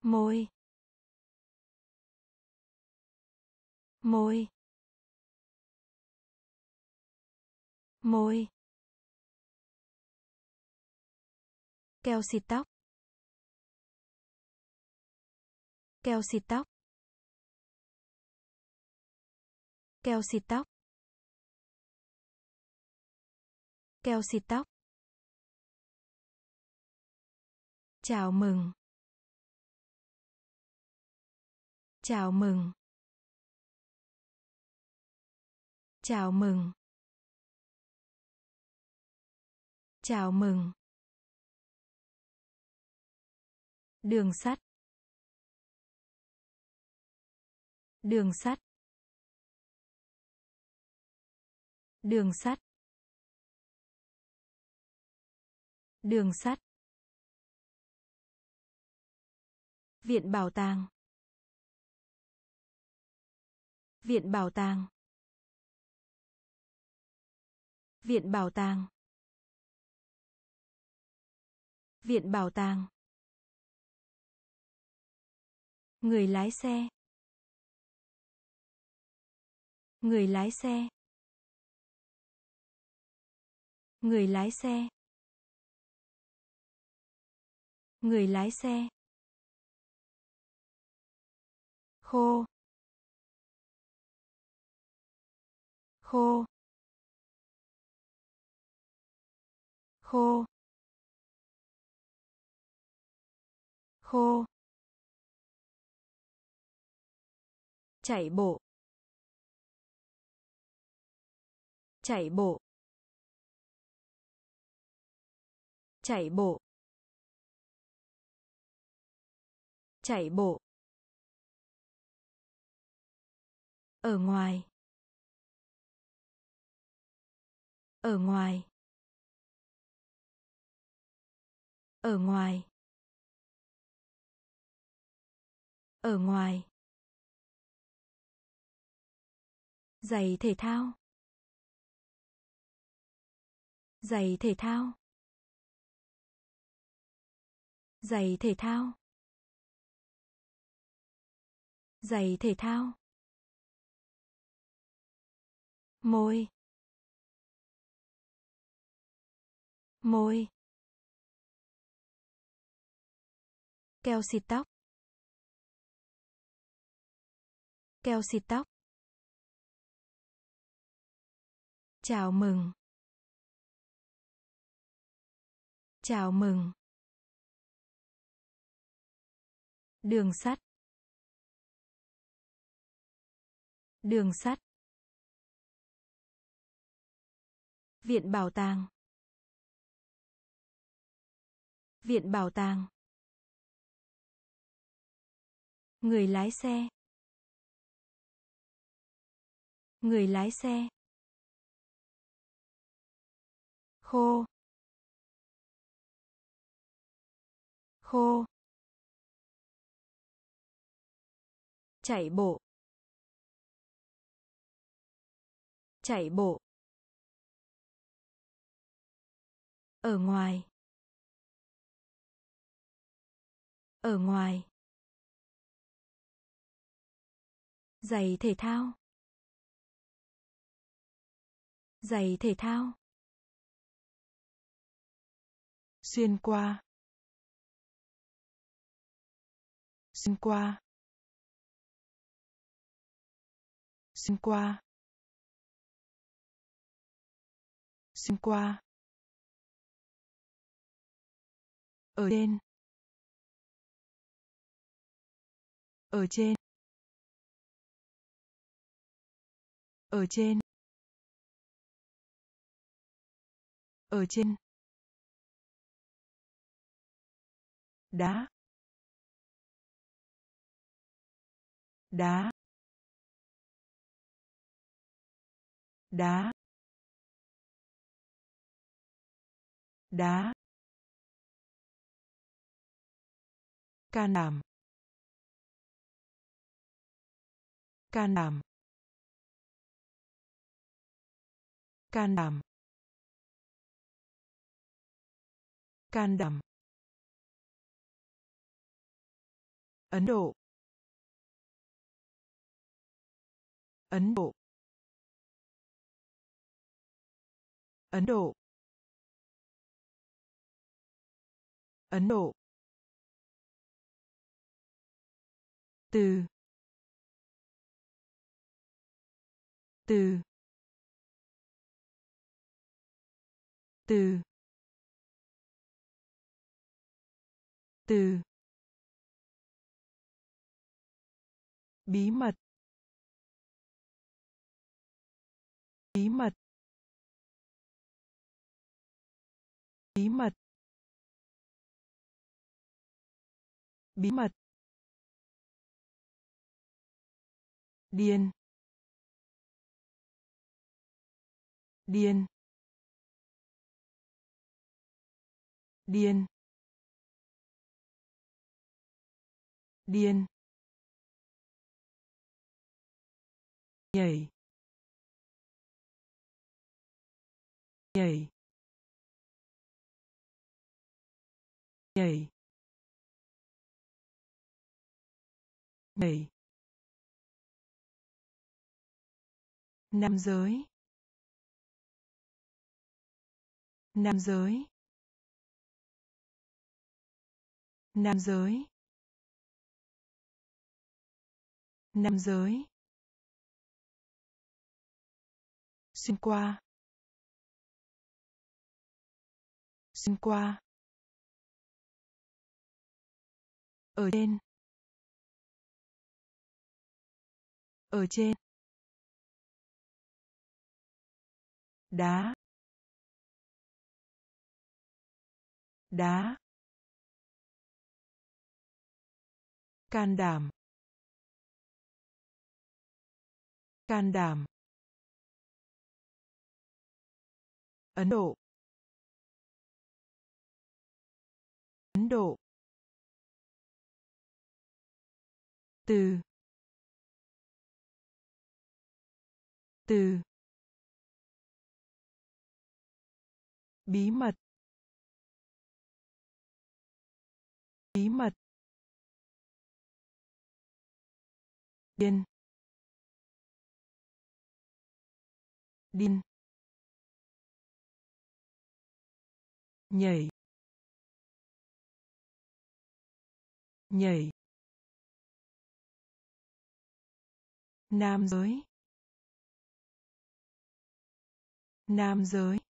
môi, môi, môi, keo xịt tóc, keo xịt tóc, keo xịt tóc, keo xịt tóc, chào mừng, chào mừng, chào mừng, chào mừng, đường sắt, đường sắt, đường sắt, đường sắt, viện bảo tàng, viện bảo tàng, viện bảo tàng, viện bảo tàng, người lái xe, người lái xe, người lái xe, người lái xe, khô, khô, khô, khô, chạy bộ, chạy bộ, chạy bộ, chạy bộ, ở ngoài, ở ngoài, ở ngoài, ở ngoài, giày thể thao, giày thể thao, giày thể thao, giày thể thao, môi, môi, keo xịt tóc, keo xịt tóc, chào mừng, chào mừng, đường sắt, đường sắt, viện bảo tàng, viện bảo tàng, người lái xe, người lái xe, khô, khô, chạy bộ, chạy bộ, ở ngoài, ở ngoài, giày thể thao, giày thể thao, xuyên qua, xuyên qua, xuyên qua, xuyên qua, ở trên, ở trên, ở trên, ở trên, đá, đá, đá, đá, can đảm, can đảm, can đảm, can đảm, Ấn Độ. Ấn Độ. Ấn Độ. Ấn Độ. Từ. Từ. Từ. Từ. Bí mật. Bí mật. Bí mật. Bí mật. Điên. Điên. Điên. Điên. Nhảy. Nhảy. Nhảy. Nhảy. Nam giới. Nam giới. Nam giới. Nam giới. Xuyên qua. Xuyên qua. Ở trên. Ở trên. Đá. Đá. Can đảm. Can đảm. Ấn Độ. Ấn Độ. Từ. Từ. Bí mật. Bí mật. Điên. Điên. Nhảy. Nhảy. Nam giới. Nam giới.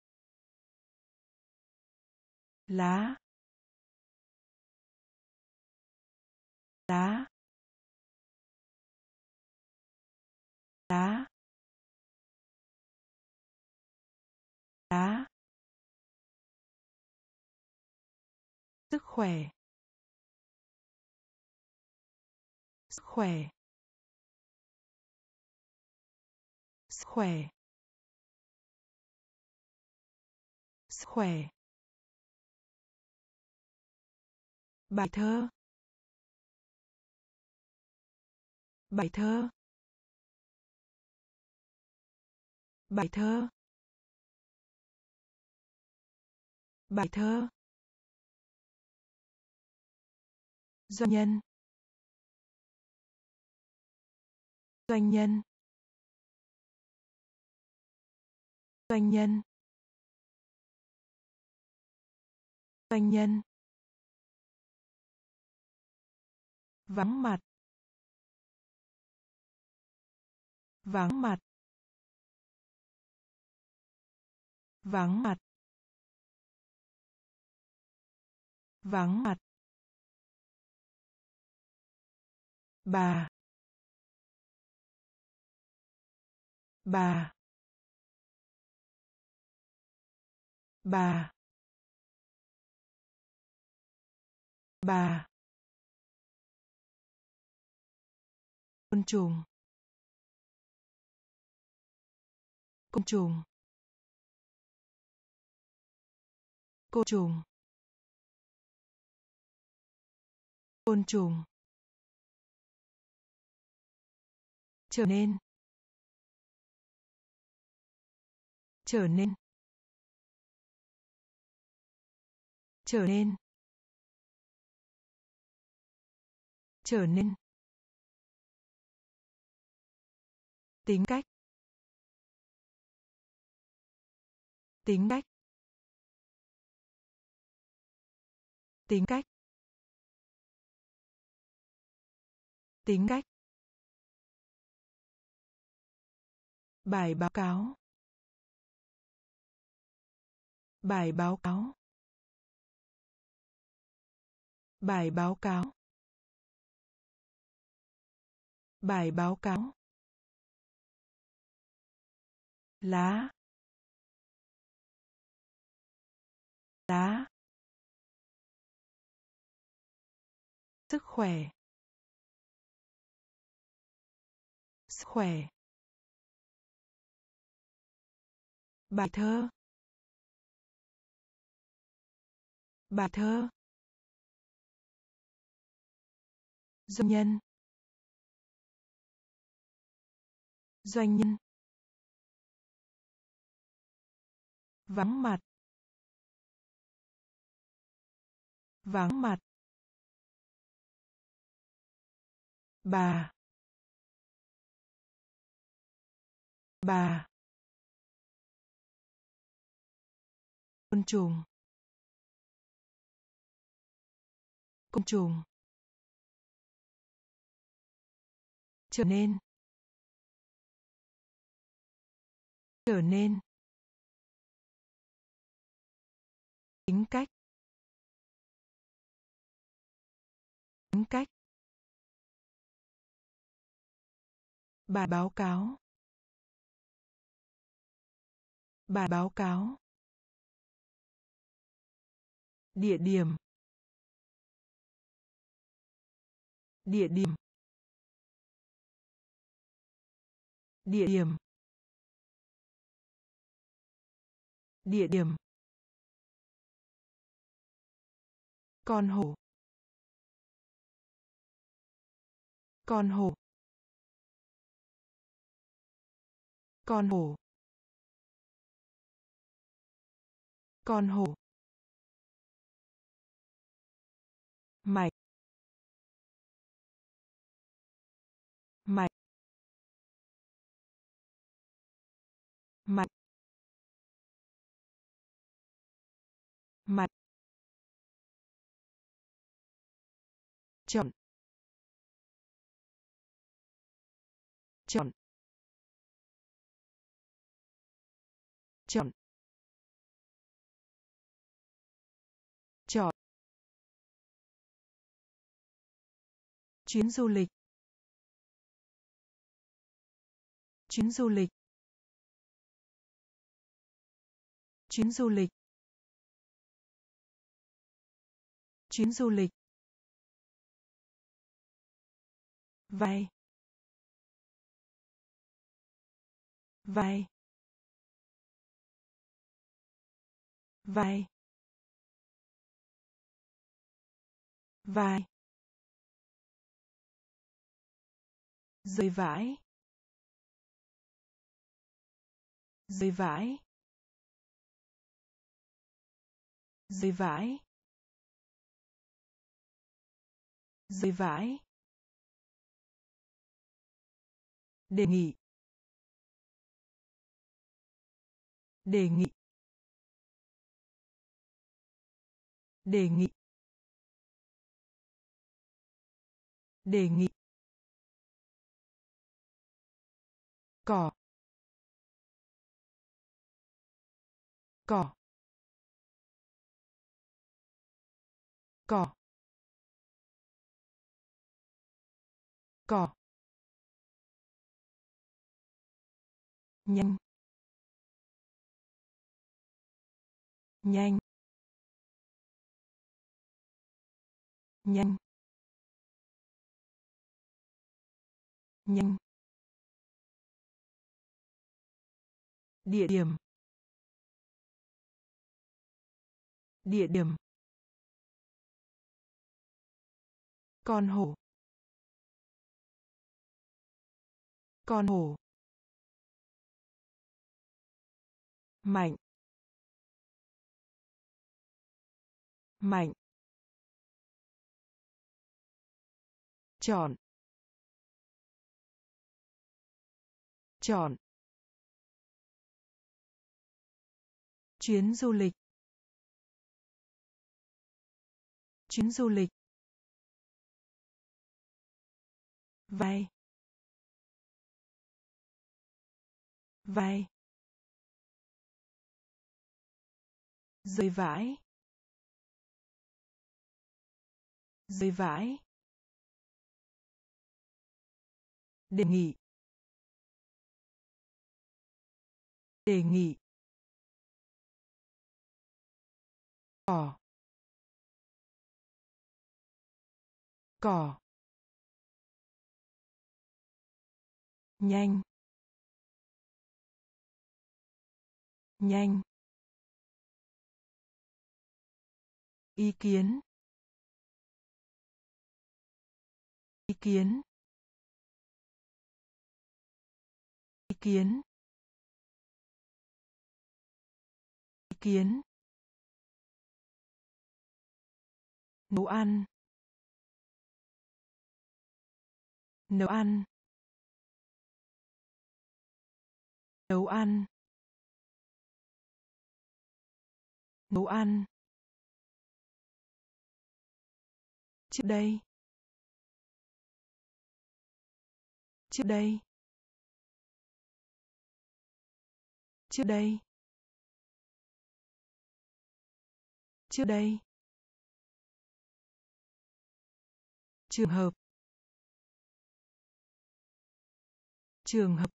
Lá. Lá. Lá. Lá. Sức khỏe. Sức khỏe. Sức khỏe. Sức khỏe. Bài thơ. Bài thơ. Bài thơ. Bài thơ. Doanh nhân. Doanh nhân. Doanh nhân. Doanh nhân. Vắng mặt. Vắng mặt. Vắng mặt. Vắng mặt. Bà. Bà. Bà. Bà. Côn trùng. Côn trùng. Côn trùng. Côn trùng. Trở nên. Trở nên. Trở nên. trở nên, tính cách, tính cách, tính cách, tính cách, bài báo cáo, bài báo cáo, bài báo cáo, bài báo cáo, lá, lá, sức khỏe, sức khỏe, bài thơ, bài thơ, doanh nhân, doanh nhân, vắng mặt, vắng mặt, bà, bà, côn trùng, côn trùng, trở nên, trở nên, tính cách, tính cách, bài báo cáo, bài báo cáo, địa điểm, địa điểm, địa điểm, địa điểm, con hổ, con hổ, con hổ, con hổ, mạch, mạch, mạch, mạch, chọn, chọn, chọn, chọn, chuyến du lịch, chuyến du lịch, chuyến du lịch, chuyến du lịch, vai, vai, vai, vai, rơi vãi, rơi vãi, rơi vãi, rơi vãi, đề nghị, đề nghị, đề nghị, đề nghị, cỏ, cỏ, cỏ, cỏ, nhanh, nhanh, nhanh, nhanh, địa điểm, địa điểm, con hổ, con hổ, mạnh, mạnh, chọn chọn chuyến du lịch chuyến du lịch vai vai rơi vãi rơi vãi đề nghị đề nghị cỏ cỏ nhanh nhanh ý kiến ý kiến ý kiến ý kiến nấu ăn nấu ăn nấu ăn nấu ăn trước đây trước đây trước đây trước đây trường hợp trường hợp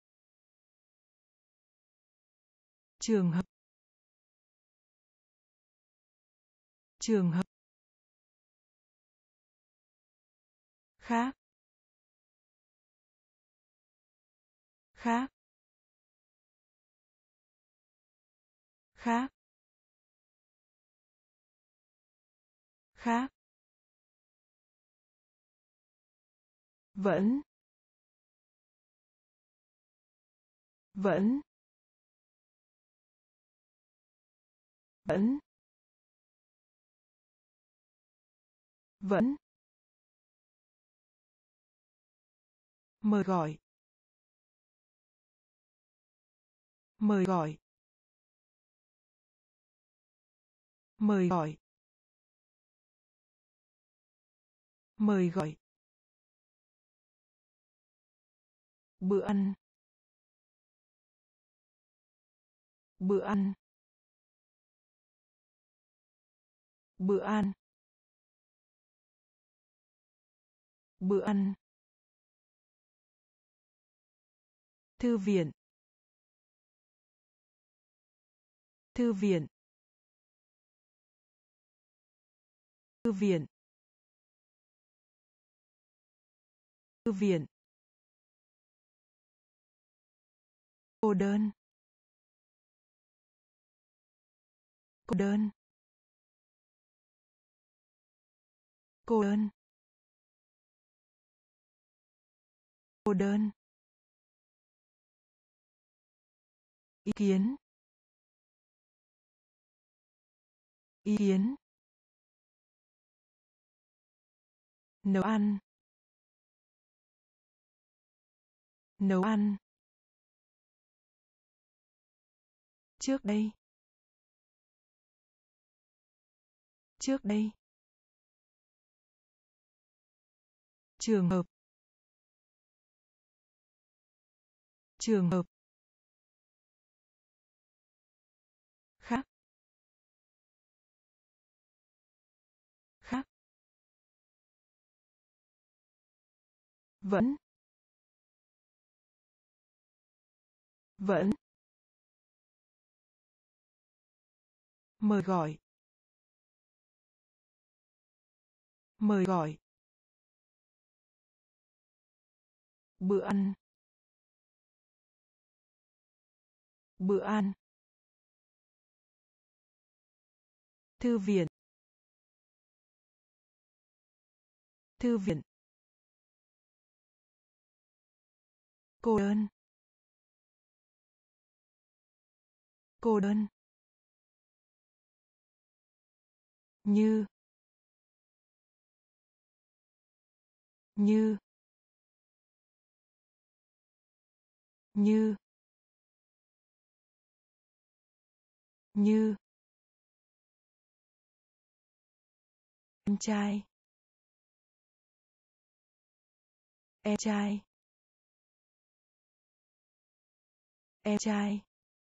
trường hợp trường hợp khác khác khác khác vẫn vẫn vẫn vẫn mời gọi mời gọi mời gọi mời gọi bữa ăn bữa ăn bữa ăn bữa ăn thư viện thư viện thư viện thư viện cô đơn cô đơn cô đơn cô đơn ý kiến ý kiến nấu ăn nấu ăn trước đây trước đây trường hợp trường hợp khác khác vẫn vẫn mời gọi mời gọi bữa ăn bữa ăn thư viện thư viện cô đơn cô đơn như như như như em trai em trai em trai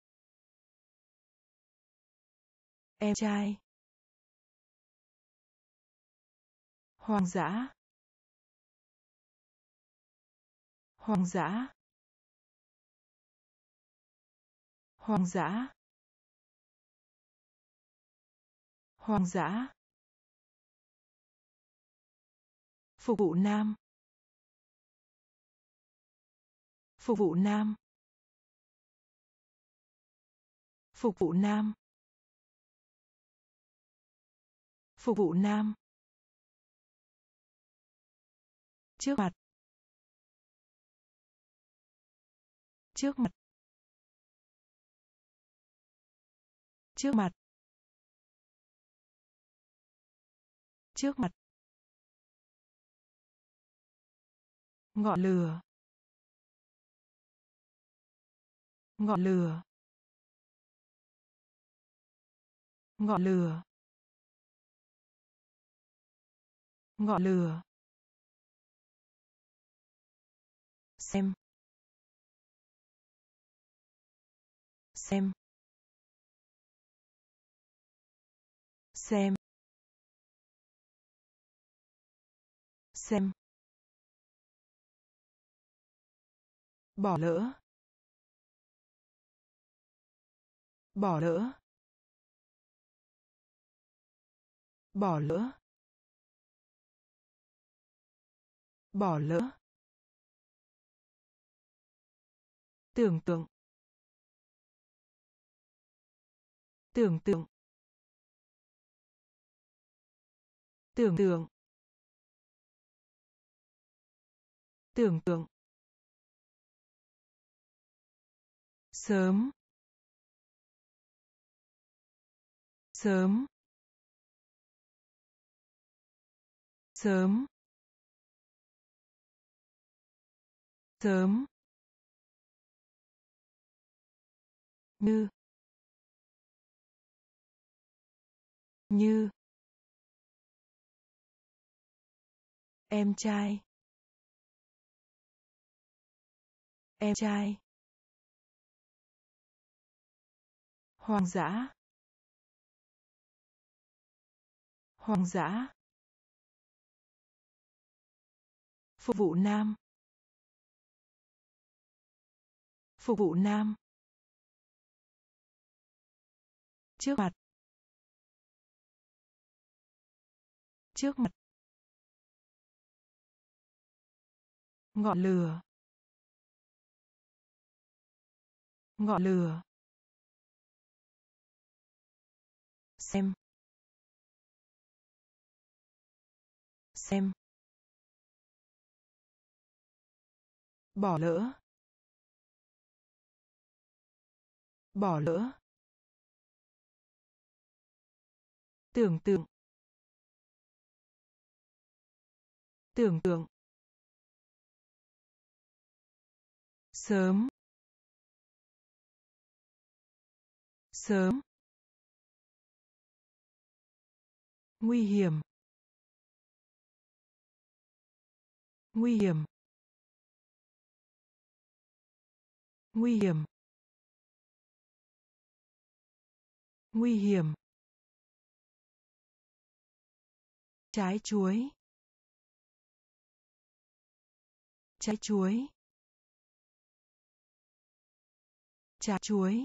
em trai hoang dã hoang dã hoang dã hoang dã phục vụ nam phục vụ nam phục vụ nam phục vụ nam trước mặt trước mặt trước mặt trước mặt ngọn lửa ngọn lửa ngọn lửa ngọn lửa xem xem xem xem bỏ lỡ bỏ lỡ bỏ lỡ bỏ lỡ tưởng tượng tưởng tượng tưởng tượng tưởng tượng sớm sớm sớm sớm như như em trai em trai hoang dã hoang dã phục vụ nam phục vụ nam trước mặt trước mặt ngọn lửa ngọn lửa xem xem bỏ lỡ bỏ lỡ tưởng tượng tưởng tượng sớm sớm nguy hiểm nguy hiểm nguy hiểm nguy hiểm trái chuối trái chuối trái chuối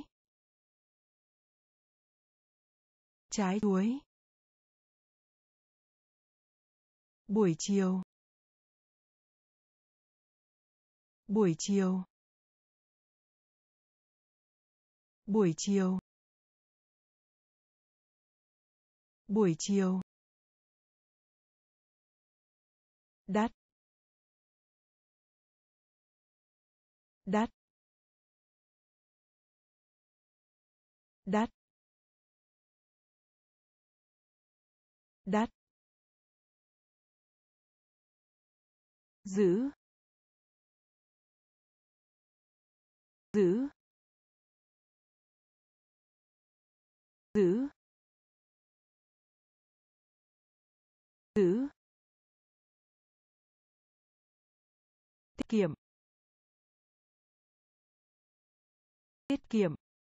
trái chuối buổi chiều buổi chiều buổi chiều buổi chiều đắt đắt đắt đắt giữ giữ giữ giữ tiết kiệm tiết kiệm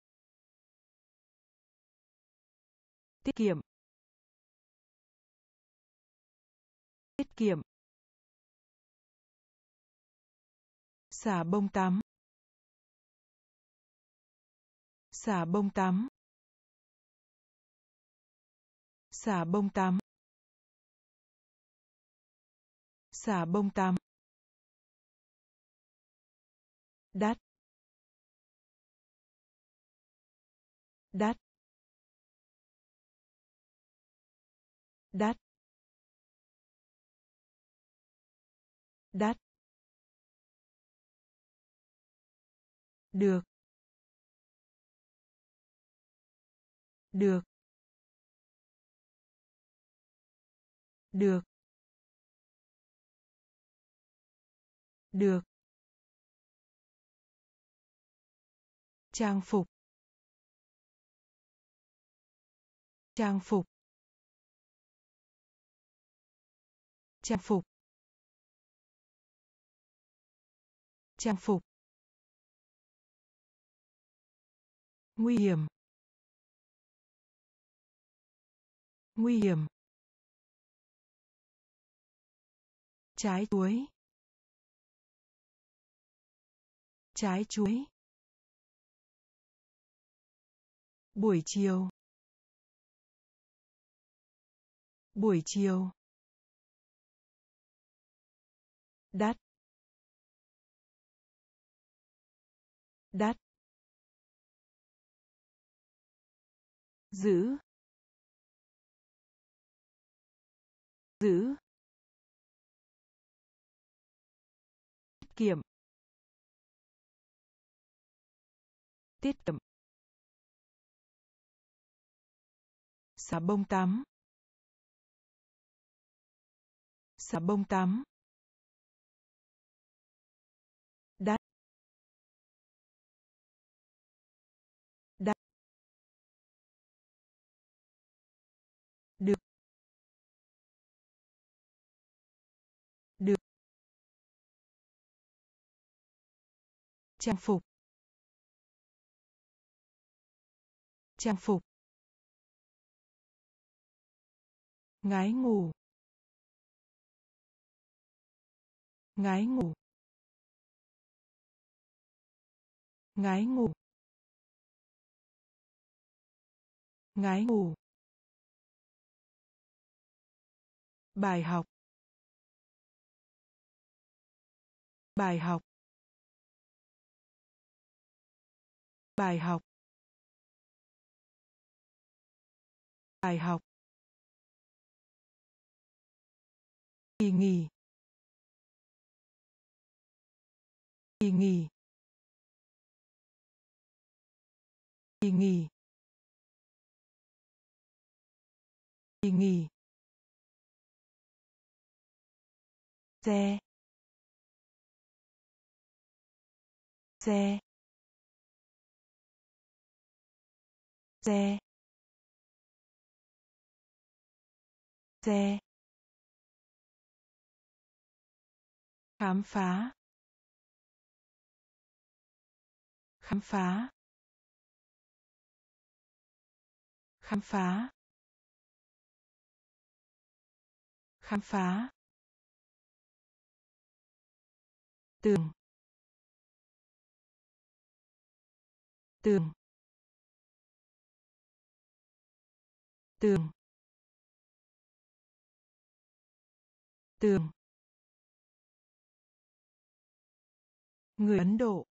tiết kiệm tiết kiệm xả bông tắm xả bông tắm xả bông tắm xả bông tắm đắt đắt đắt đắt được được được được trang phục trang phục trang phục trang phục nguy hiểm nguy hiểm trái chuối trái chuối buổi chiều buổi chiều đắt đắt giữ giữ tiết kiệm tiết kiệm xả bông tắm xả bông tắm đắt đắt được được trang phục trang phục ngái ngủ ngái ngủ ngái ngủ ngái ngủ bài học bài học bài học bài học kỳ nghỉ kỳ nghỉ kỳ nghỉ kỳ nghỉ xe xe xe xe khám phá khám phá khám phá khám phá tường tường tường tường người Ấn Độ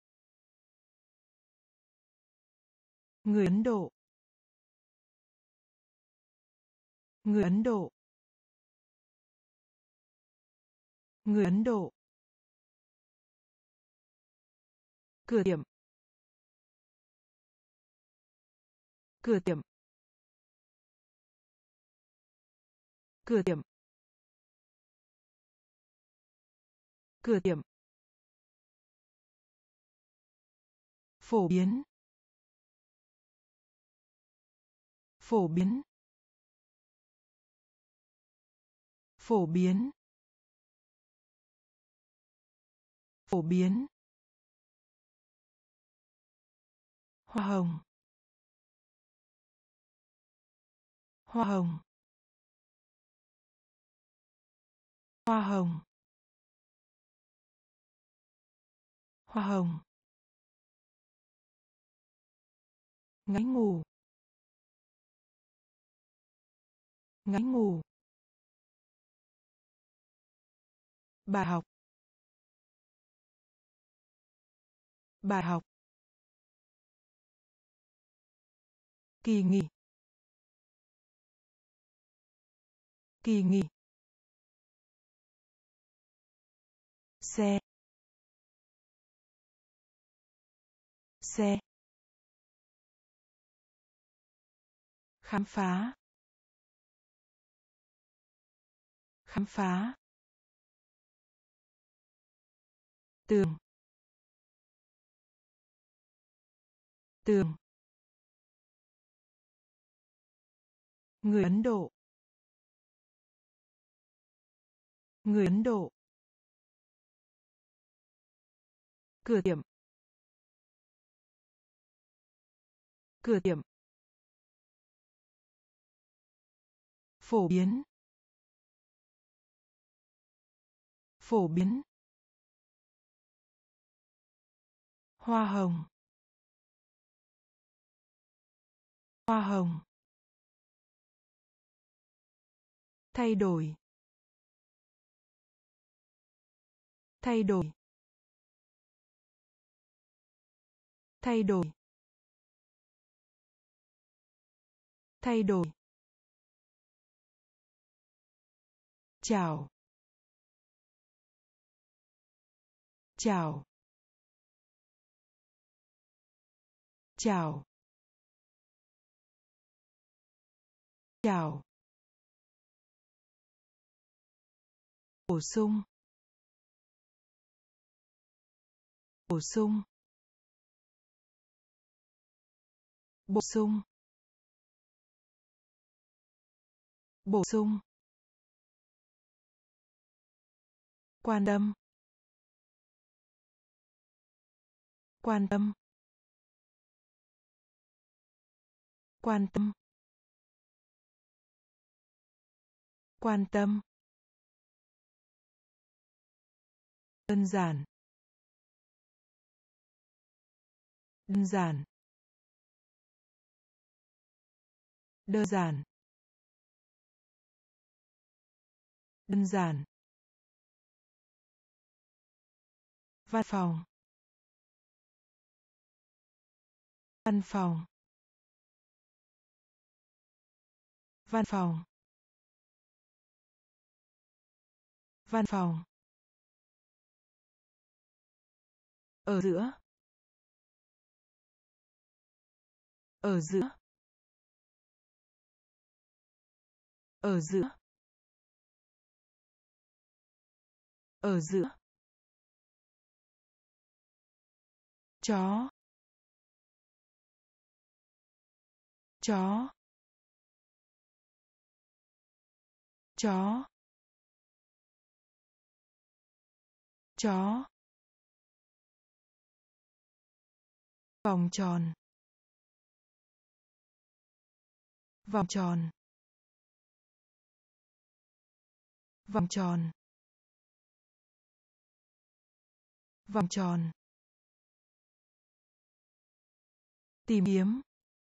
người Ấn Độ người Ấn Độ người Ấn Độ cửa tiệm cửa tiệm cửa tiệm Cửa tiệm. Phổ biến. Phổ biến. Phổ biến. Phổ biến. Hoa hồng. Hoa hồng. Hoa hồng. Hoa hồng. Ngáy ngủ. Ngáy ngủ. Bài học. Bài học. Kỳ nghỉ. Kỳ nghỉ. Xe. Xe. Khám phá. Khám phá. Tường. Tường. Người Ấn Độ. Người Ấn Độ. Cửa tiệm. Cửa tiệm. Phổ biến. Phổ biến. Hoa hồng. Hoa hồng. Thay đổi. Thay đổi. Thay đổi. Thay đổi. Chào. Chào. Chào. Chào. Bổ sung. Bổ sung. Bổ sung. Bổ sung. Quan tâm. Quan tâm. Quan tâm. Quan tâm. Đơn giản. Đơn giản. Đơn giản. Đơn giản. Văn phòng. Văn phòng. Văn phòng. Văn phòng. Ở giữa. Ở giữa. Ở giữa. Ở giữa. Chó. Chó. Chó. Chó. Vòng tròn. Vòng tròn. Vòng tròn. Vòng tròn. Tìm kiếm.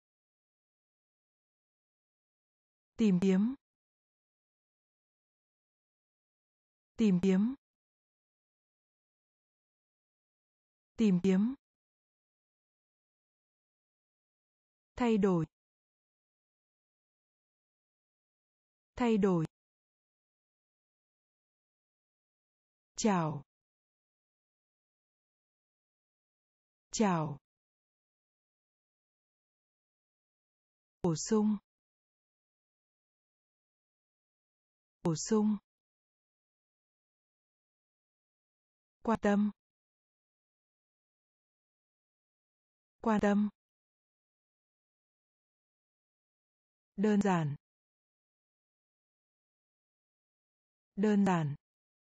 Tìm kiếm. Tìm kiếm. Tìm kiếm. Thay đổi. Thay đổi. Chào. Chào. Bổ sung. Bổ sung. Quan tâm. Quan tâm. Đơn giản. Đơn giản.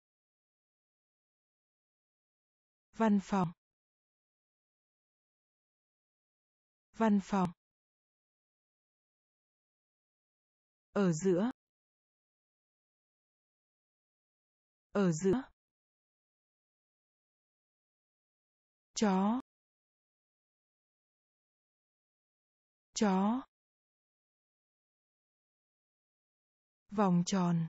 Văn phòng. Văn phòng. Ở giữa. Ở giữa. Chó. Chó. Vòng tròn.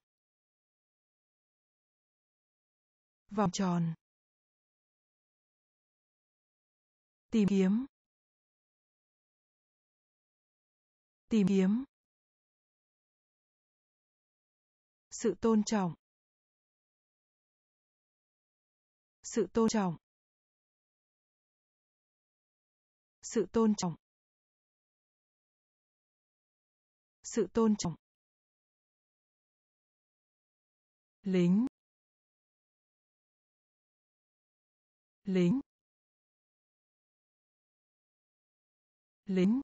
Vòng tròn. Tìm kiếm. Tìm kiếm. Sự tôn trọng. Sự tôn trọng. Sự tôn trọng. Sự tôn trọng. Lính. Lính. Lính.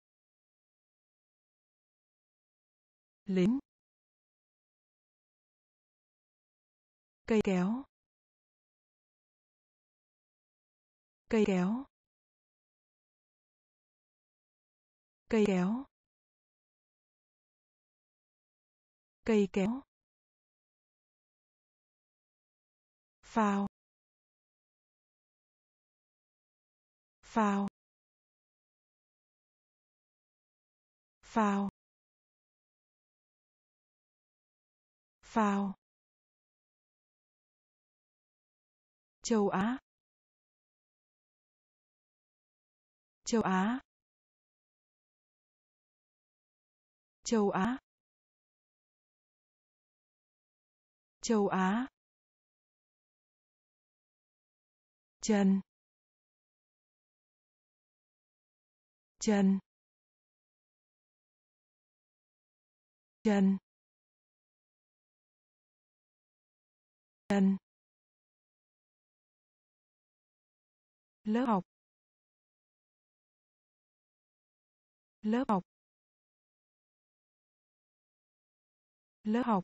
Lính. Cây kéo. Cây kéo. Cây kéo. Cây kéo. Phao. Phao. Phao. Phao. Châu Á. Châu Á. Châu Á. Châu Á. Chân. Chân. Chân. Chân. Lớp học. Lớp học. Lớp học.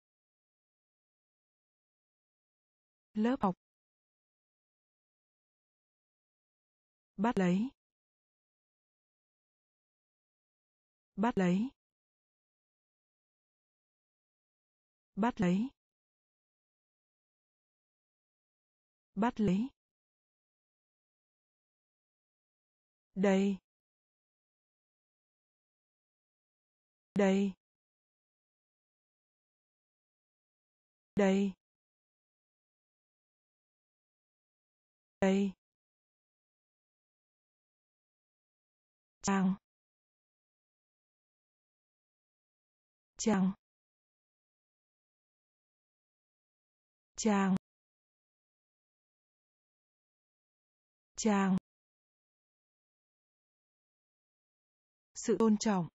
Lớp học. Bắt lấy. Bắt lấy. Bắt lấy. Bắt lấy. Đây. Đây. Đây. Đây. Trang. Trang. Trang. Trang. Sự tôn trọng.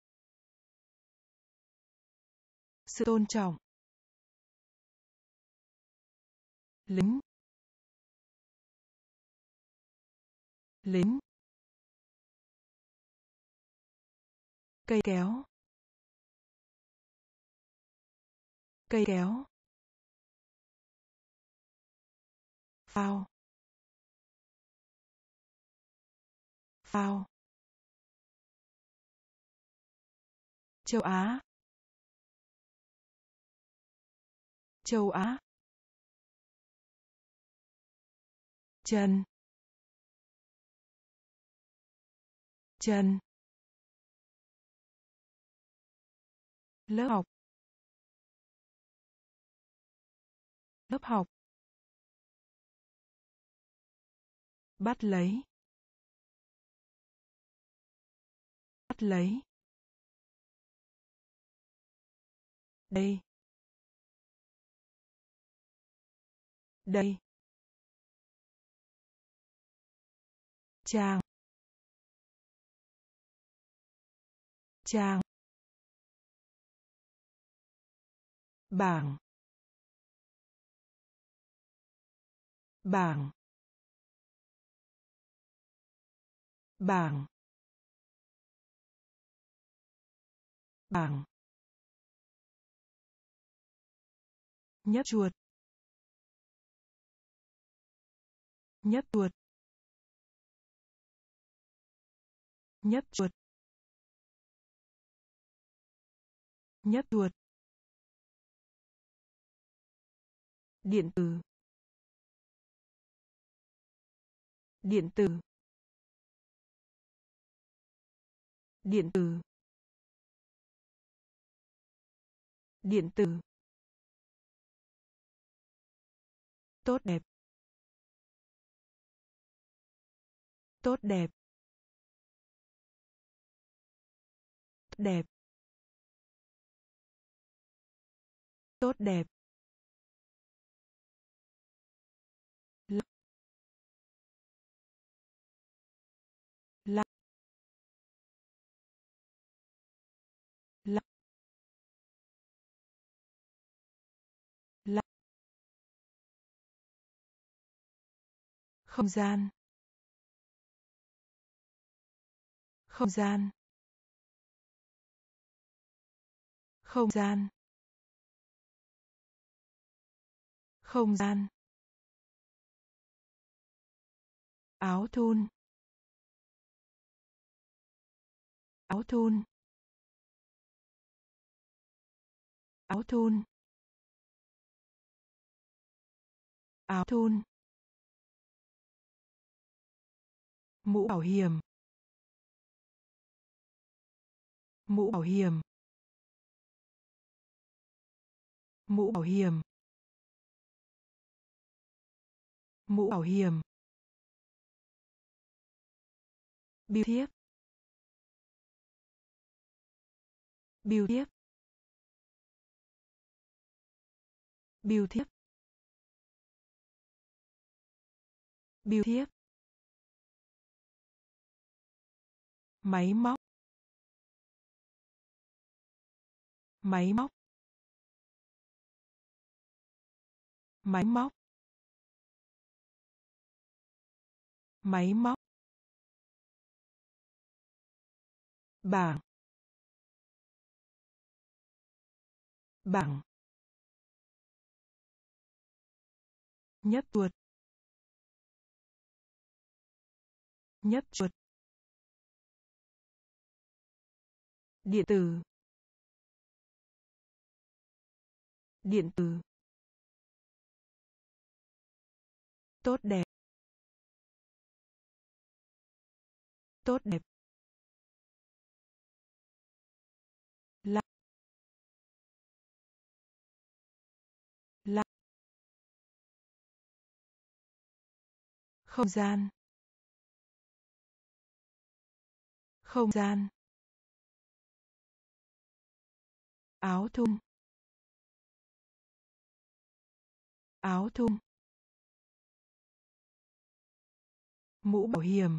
Sự tôn trọng. Lính. Lính. Cây kéo. Cây kéo. Phao. Phao. Châu Á. Châu Á. Chân. Chân. Lớp học. Lớp học. Bắt lấy. Bắt lấy. Đây. Đây. Trang. Trang. Bảng. bảng bảng bảng nhấp chuột nhấp chuột nhấp chuột nhấp chuột điện tử điện tử điện tử điện tử tốt đẹp tốt đẹp đẹp tốt đẹp lắc lắc lắc lắc không gian không gian không gian không gian áo thun áo thun áo thun áo thun mũ bảo hiểm mũ bảo hiểm mũ bảo hiểm mũ bảo hiểm bưu thiếp bưu thiếp bưu thiếp bưu thiếp máy móc máy móc máy móc máy móc bảng bảng nhấp chuột nhấp chuột điện tử điện tử tốt đẹp tốt đẹp lắc lắc không gian không gian áo thun áo thun mũ bảo hiểm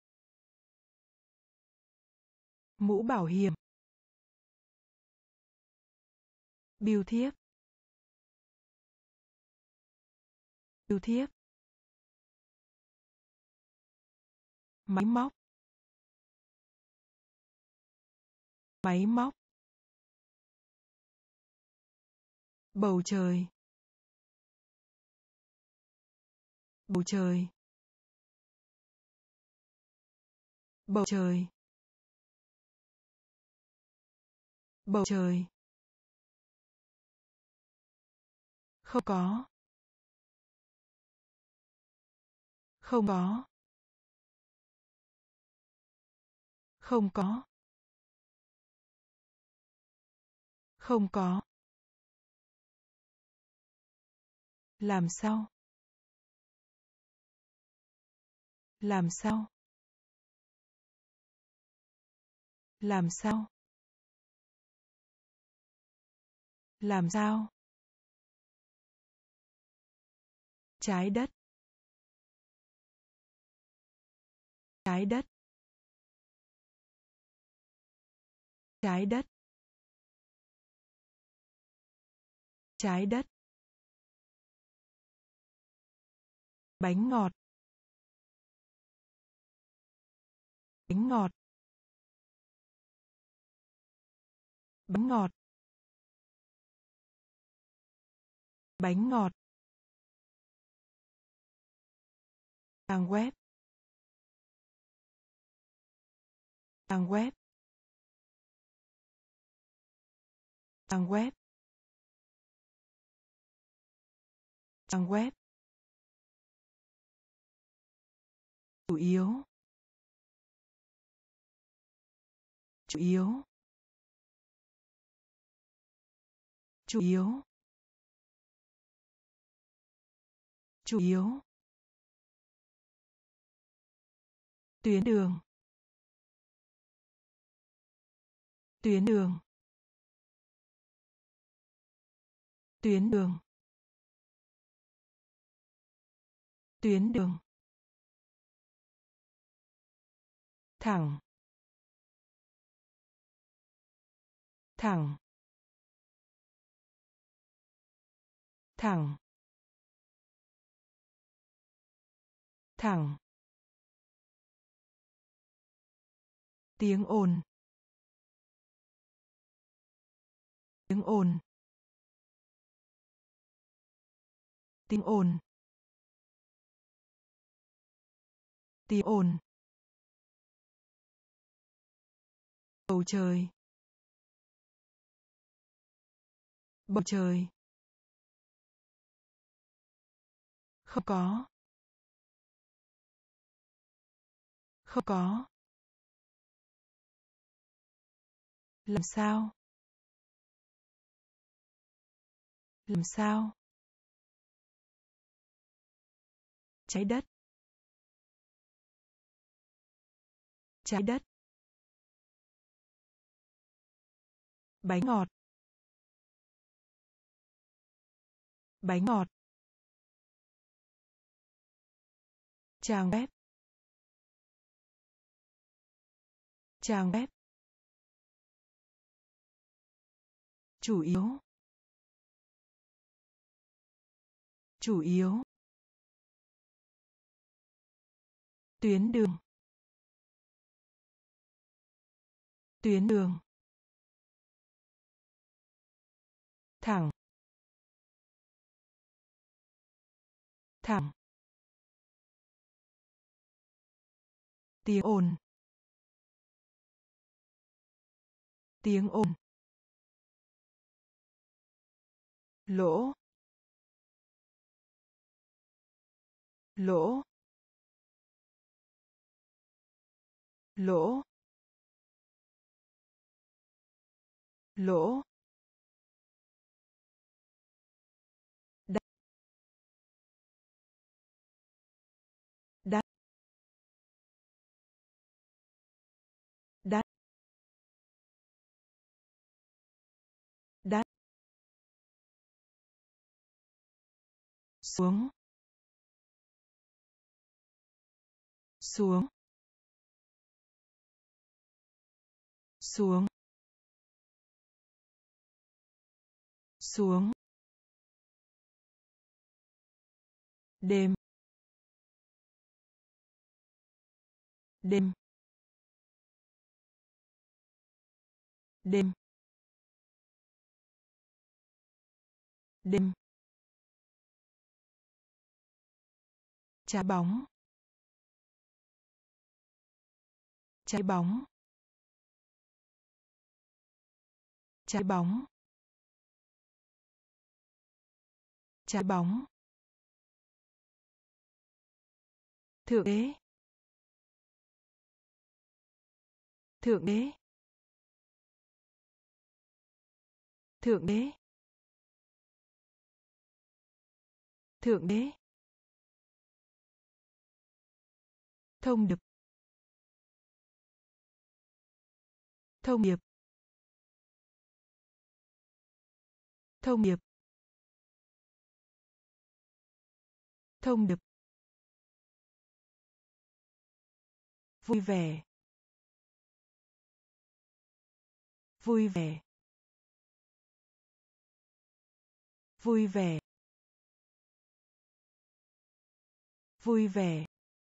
mũ bảo hiểm bưu thiếp bưu thiếp máy móc máy móc bầu trời bầu trời bầu trời bầu trời không có không có không có không có làm sao làm sao làm sao làm sao trái đất trái đất trái đất trái đất bánh ngọt, bánh ngọt, bánh ngọt, bánh ngọt, trang web, trang web, trang web, trang web, chủ yếu, chủ yếu, chủ yếu, chủ yếu, tuyến đường, tuyến đường, tuyến đường, tuyến đường, thẳng, thẳng, thẳng, thẳng, tiếng ồn, tiếng ồn, tiếng ồn, tiếng ồn, bầu trời, bầu trời, không có, không có, làm sao, làm sao, trái đất, trái đất, bánh ngọt, bánh ngọt, trang web, trang web, chủ yếu, chủ yếu, tuyến đường, tuyến đường, thẳng, thẳng, tiếng ồn, tiếng ồn, lỗ, lỗ, lỗ, lỗ, đắt, đắt, đắt, đắt, xuống, xuống, xuống, xuống, đêm, đêm, đêm, đêm, trái bóng, trái bóng, trái bóng, trái bóng, thượng đế, thượng đế, thượng đế, thượng đế, thông điệp, thông điệp, thông điệp, thông điệp, vui vẻ, vui vẻ, vui vẻ, Vui vẻ.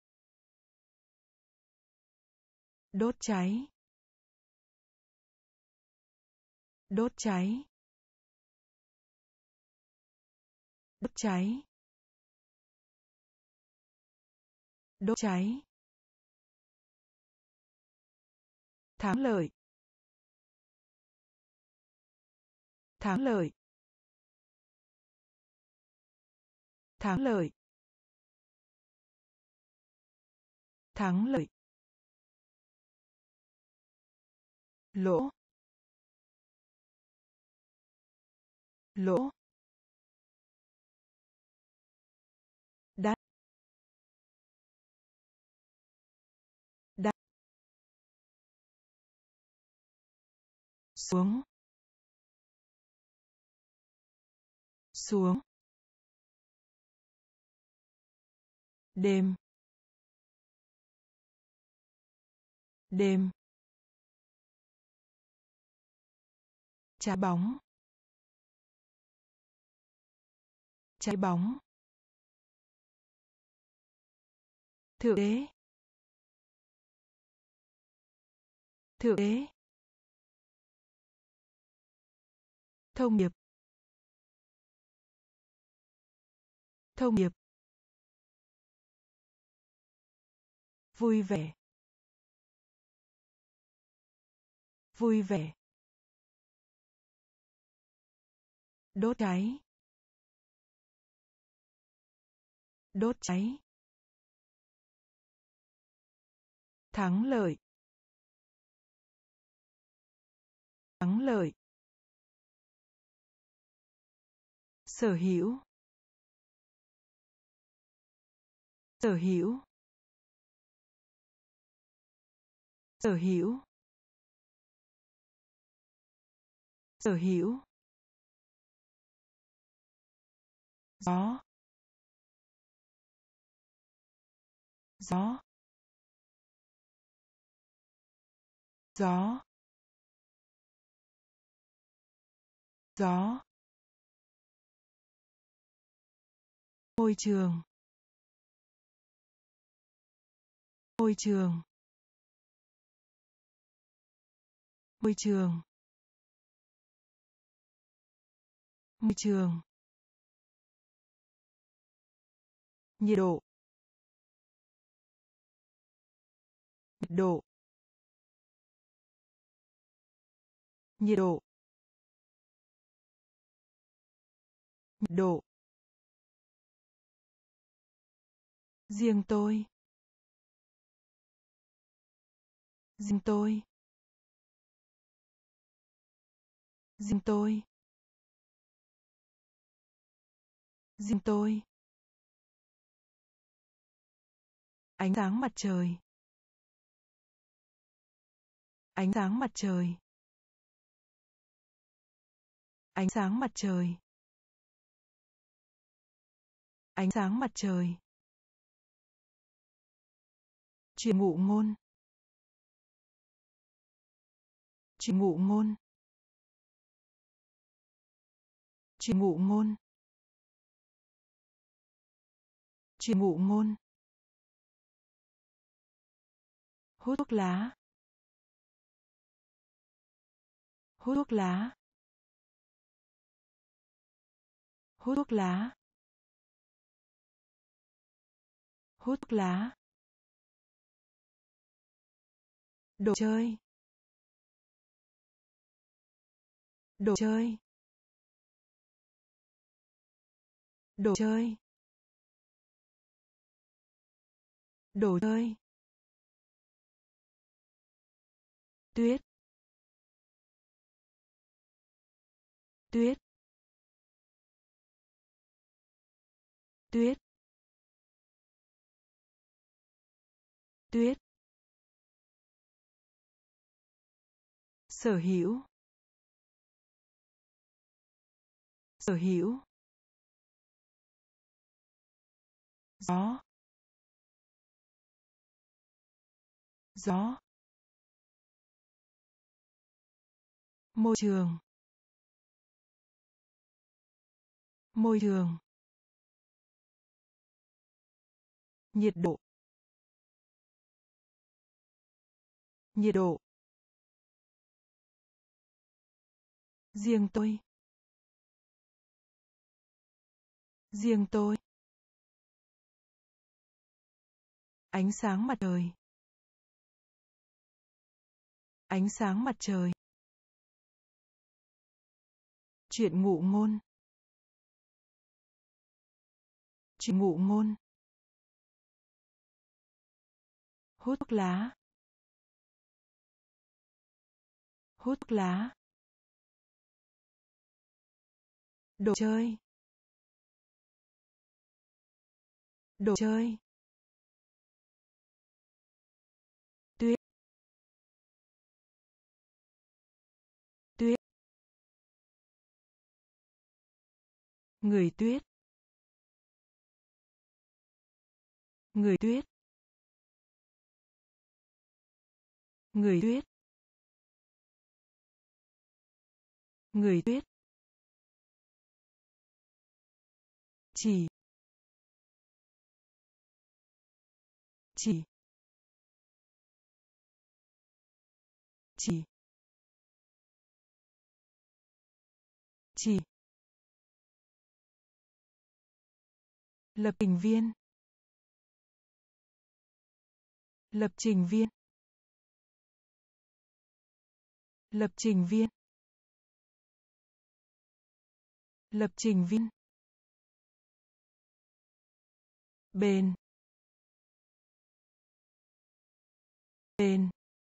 Đốt cháy. Đốt cháy. Đốt cháy. Đốt cháy. Thắng lợi. Thắng lợi. Thắng lợi. Thắng lợi. Lỗ. Lỗ. Đắt. Đắt. Xuống. Xuống. Đêm. Đêm. Trái bóng. Trái bóng. Thượng đế. Thượng đế. Thông điệp. Thông điệp. Vui vẻ. Vui vẻ. Đốt cháy. Đốt cháy. Thắng lợi. Thắng lợi. Sở hữu. Sở hữu. Sở hữu. Sở hữu. Gió. Gió. Gió. Gió. Môi trường. Môi trường. Môi trường. Môi trường. Nhiệt độ. Nhiệt độ. Nhiệt độ. Nhiệt độ. Riêng tôi. Riêng tôi. Riêng tôi. Riêng tôi. Ánh sáng mặt trời. Ánh sáng mặt trời. Ánh sáng mặt trời. Ánh sáng mặt trời. Truyền ngụ ngôn. Truyền ngụ ngôn. Truyền ngụ ngôn. Truyền ngụ ngôn. Hút thuốc lá. Hút thuốc lá. Hút thuốc lá. Hút thuốc lá. Đồ chơi. Đồ chơi. Đồ chơi. Đồ chơi. Tuyết. Tuyết. Tuyết. Tuyết. Sở hữu. Sở hữu. Gió. Gió. Môi trường. Môi trường. nhiệt độ, nhiệt độ, riêng tôi, riêng tôi, ánh sáng mặt trời, ánh sáng mặt trời, chuyện ngụ ngôn, chuyện ngụ ngôn, hút thuốc lá, hút thuốc lá, đồ chơi, đồ chơi, tuyết, tuyết, người tuyết, người tuyết, người tuyết, người tuyết, chỉ, chỉ, chỉ, chỉ, lập trình viên, lập trình viên, lập trình viên, lập trình viên, bền, bền,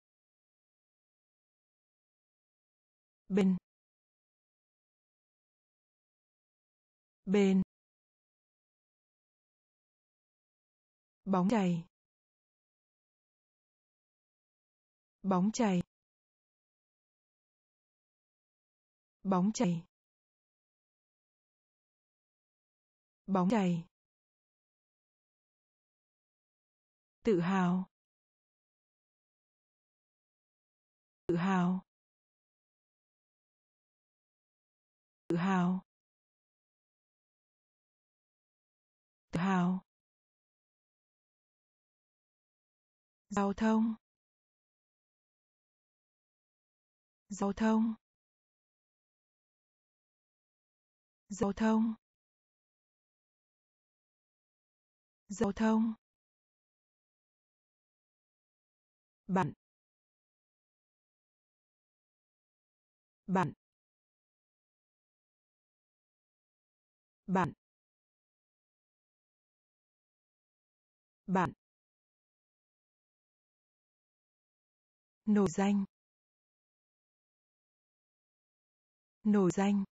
bền, bền, bóng chày, bóng chày, bóng chày, bóng chày, tự hào, tự hào, tự hào, tự hào, giao thông, giao thông, giao thông, giao thông, bạn, bạn, bạn, bạn, nổi danh, nổi danh,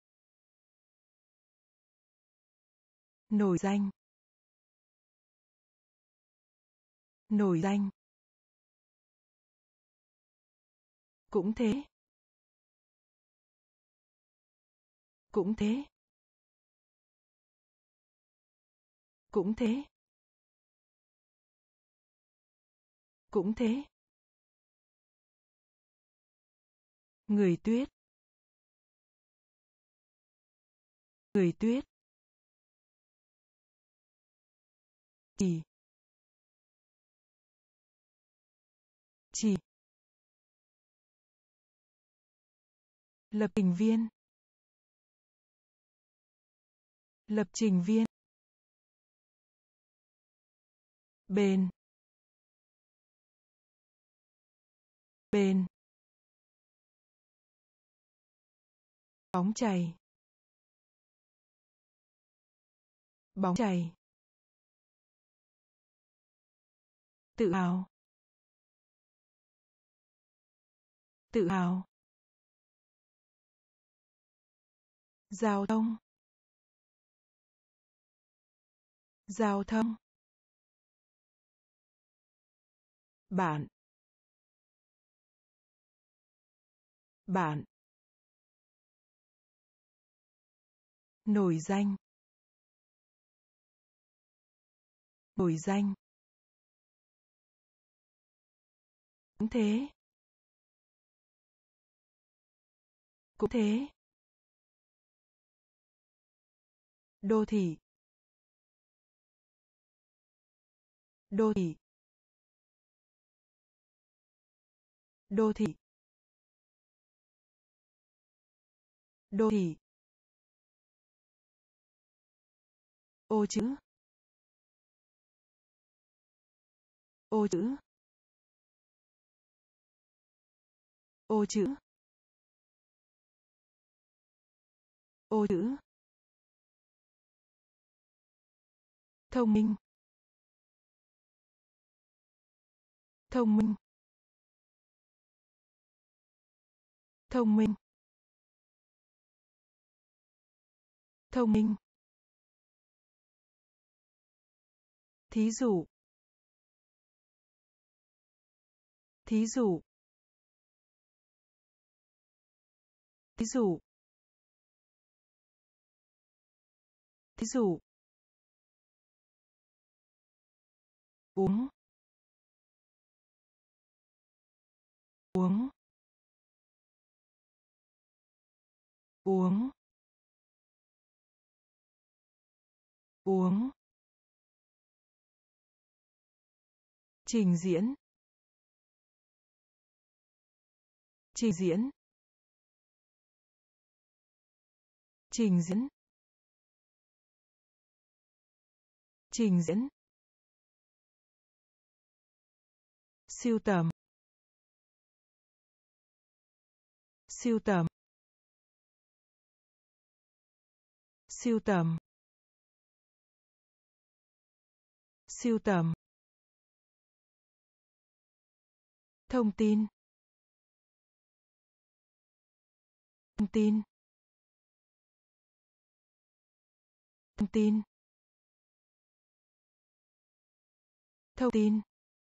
nổi danh, nổi danh, cũng thế, cũng thế, cũng thế, cũng thế, người tuyết, người tuyết, chỉ, chỉ, lập trình viên, lập trình viên, bền, bền, bóng chày, bóng chày, tự hào, tự hào, giao thông, giao thông, bạn, bạn, nổi danh, nổi danh, cũng thế, cũng thế, đô thị, đô thị, đô thị, đô thị, ô chữ, ô chữ, ô chữ, ô chữ, thông minh, thông minh, thông minh, thông minh, thí dụ, thí dụ, thí dụ, thí dụ, uống, uống, uống, uống, trình diễn, trình diễn, trình diễn, trình diễn, sưu tầm, sưu tầm, sưu tầm, sưu tầm, thông tin, thông tin, thông tin, thông tin,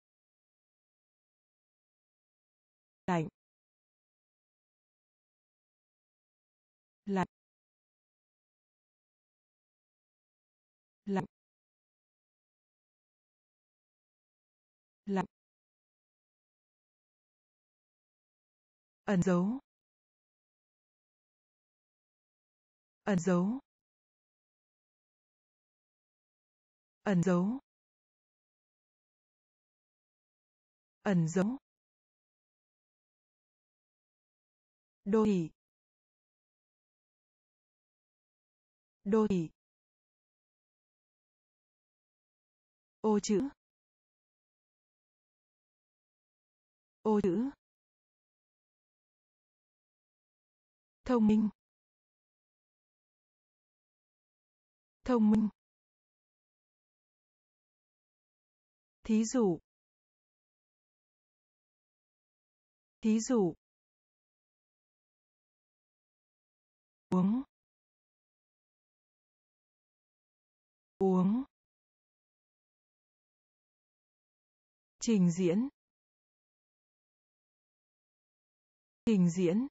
lạnh, lạnh, lạnh, lạnh, ẩn dấu, ẩn dấu, ẩn dấu, ẩn dấu, đô thị, đô thị, ô chữ, ô chữ, thông minh, thông minh, thí dụ, thí dụ, uống, uống, trình diễn, trình diễn,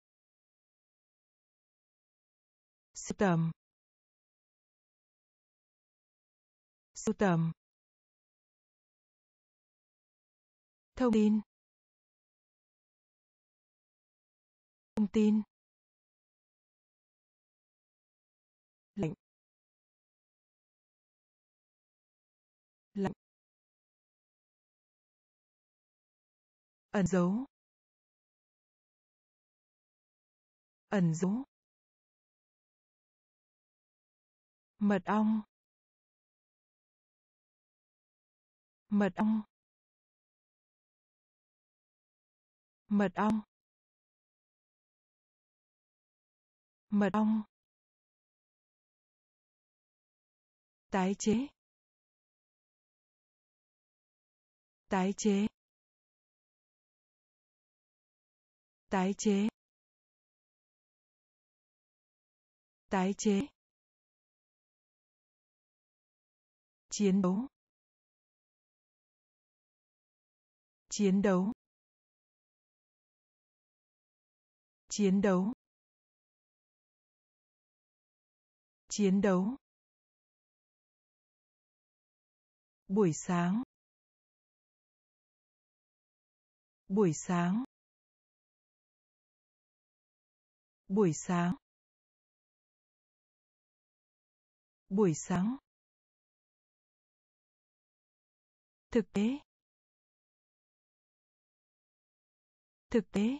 sưu tầm, sưu tầm, thông tin, thông tin, lạnh, lạnh, ẩn dấu, ẩn dấu, mật ong, mật ong, mật ong, mật ong, tái chế, tái chế, tái chế, tái chế, chiến đấu, chiến đấu, chiến đấu, chiến đấu, buổi sáng, buổi sáng, buổi sáng, buổi sáng, thực tế, thực tế,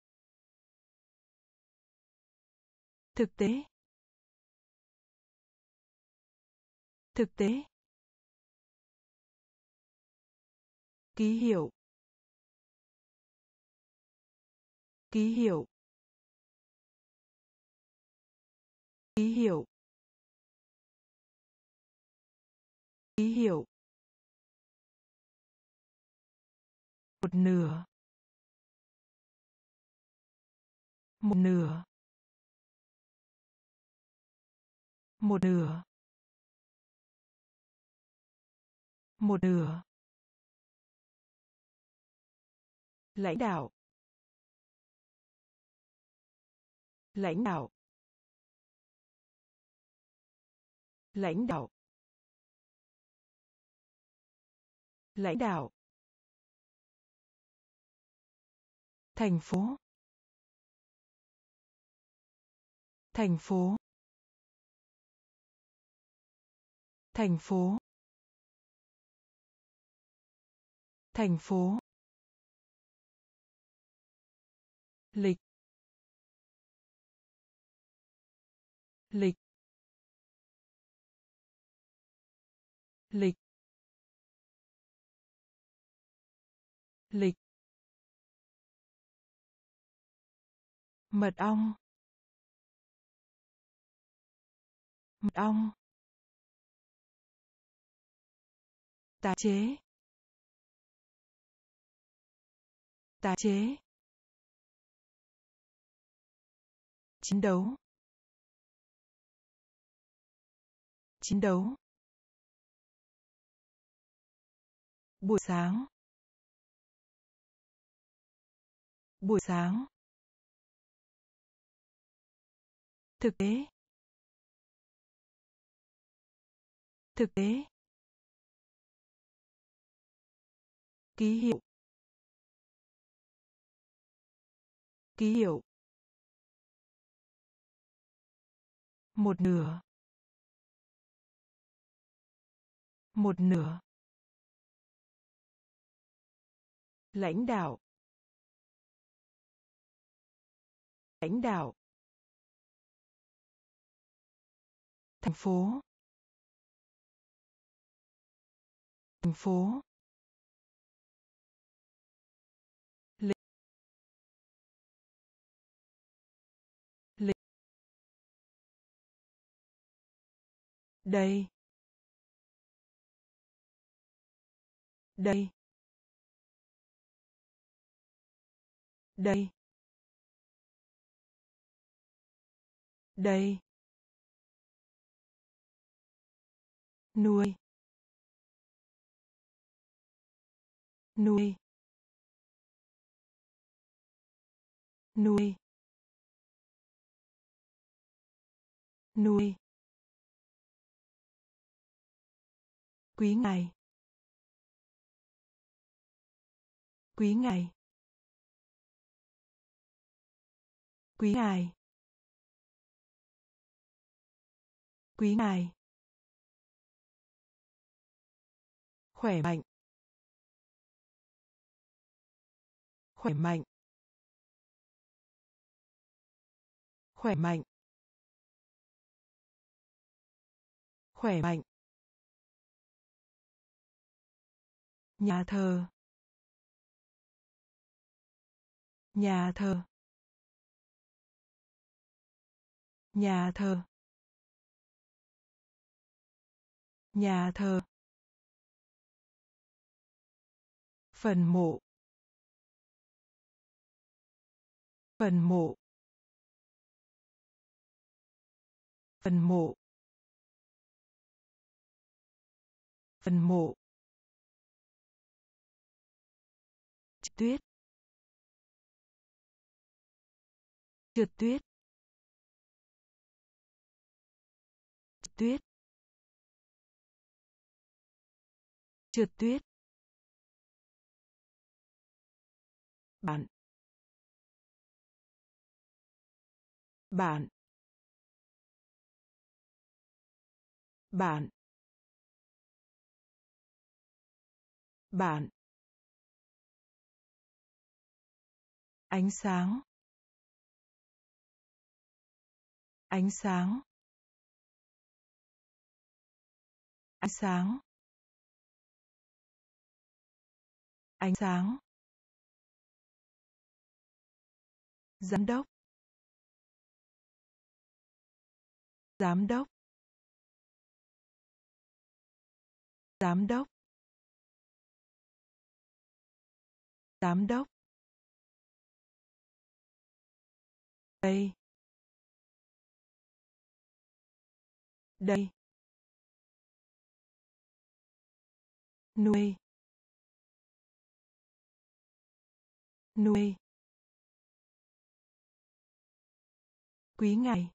thực tế, thực tế, ký hiệu, ký hiệu, ký hiệu, ký hiệu, một nửa, một nửa, một nửa, một nửa, lãnh đạo, lãnh đạo, lãnh đạo, lãnh đạo, thành phố, thành phố, thành phố, thành phố, lịch, lịch, lịch, lịch, mật ong, mật ong, tái chế, tái chế, chiến đấu, chiến đấu, buổi sáng, buổi sáng, thực tế, thực tế, ký hiệu, ký hiệu, một nửa, một nửa, lãnh đạo, lãnh đạo, thành phố, thành phố, lịch, lịch, đây, đây, đây, đây, nuôi, nuôi, nuôi, nuôi, quý ngày, quý ngày, quý ngày, quý ngày, khỏe mạnh, khỏe mạnh, khỏe mạnh, khỏe mạnh, nhà thờ, nhà thờ, nhà thờ, nhà thờ, phần mộ, phần mộ, phần mộ, phần mộ, trượt tuyết, trượt tuyết, trượt tuyết, trượt tuyết, bạn, bạn, bạn, Bạn. Ánh sáng. Ánh sáng. Ánh sáng. Ánh sáng. Giám đốc. Giám đốc. Giám đốc. Giám đốc. Đây. Đây. Nuôi. Nuôi. Quý ngài.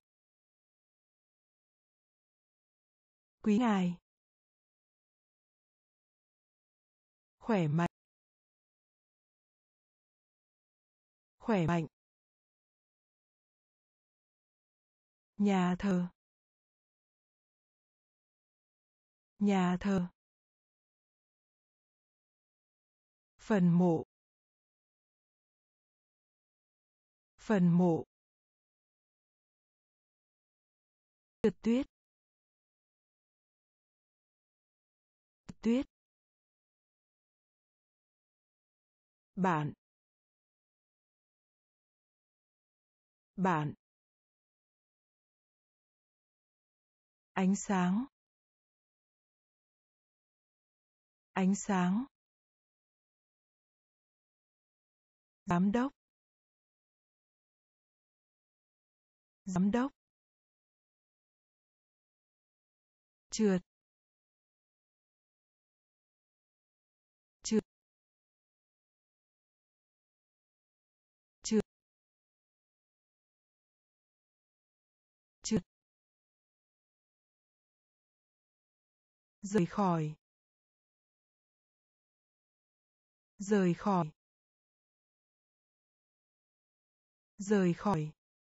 Quý ngài. Khỏe mạnh. Khỏe mạnh. Nhà thờ. Nhà thờ. Phần mộ. Phần mộ. Trượt tuyết. Tuyết. Bạn. Bạn. Ánh sáng. Ánh sáng. Giám đốc. Giám đốc. Trượt. Trượt. Trượt. Trượt. Rời khỏi. Rời khỏi. Rời khỏi.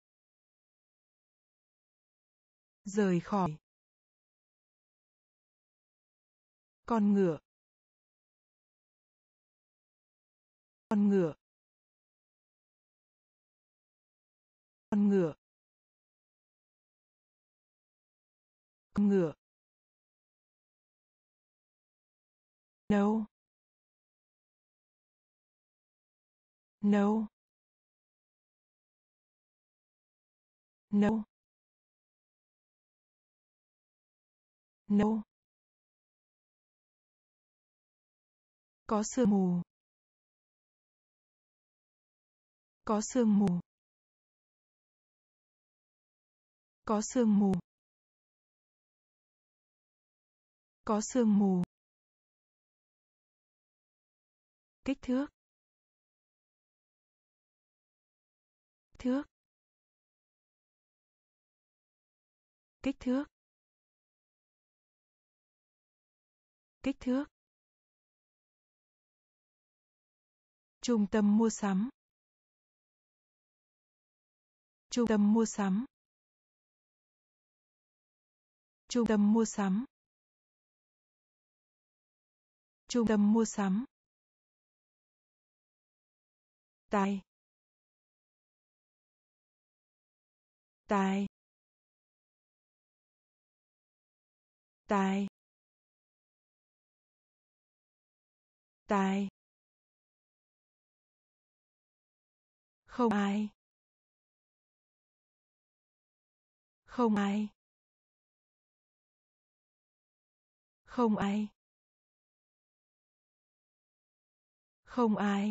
Rời khỏi. Con ngựa. Con ngựa. Con ngựa. Con ngựa. Nấu. Nấu. Nấu. Nấu. Có sương mù. Có sương mù. Có sương mù. Có sương mù. Kích thước. Thước. Kích thước. Kích thước. Trung tâm mua sắm. Trung tâm mua sắm. Trung tâm mua sắm. Trung tâm mua sắm. Tai. Tai. Tai. Tai. Không ai. Không ai. Không ai. Không ai.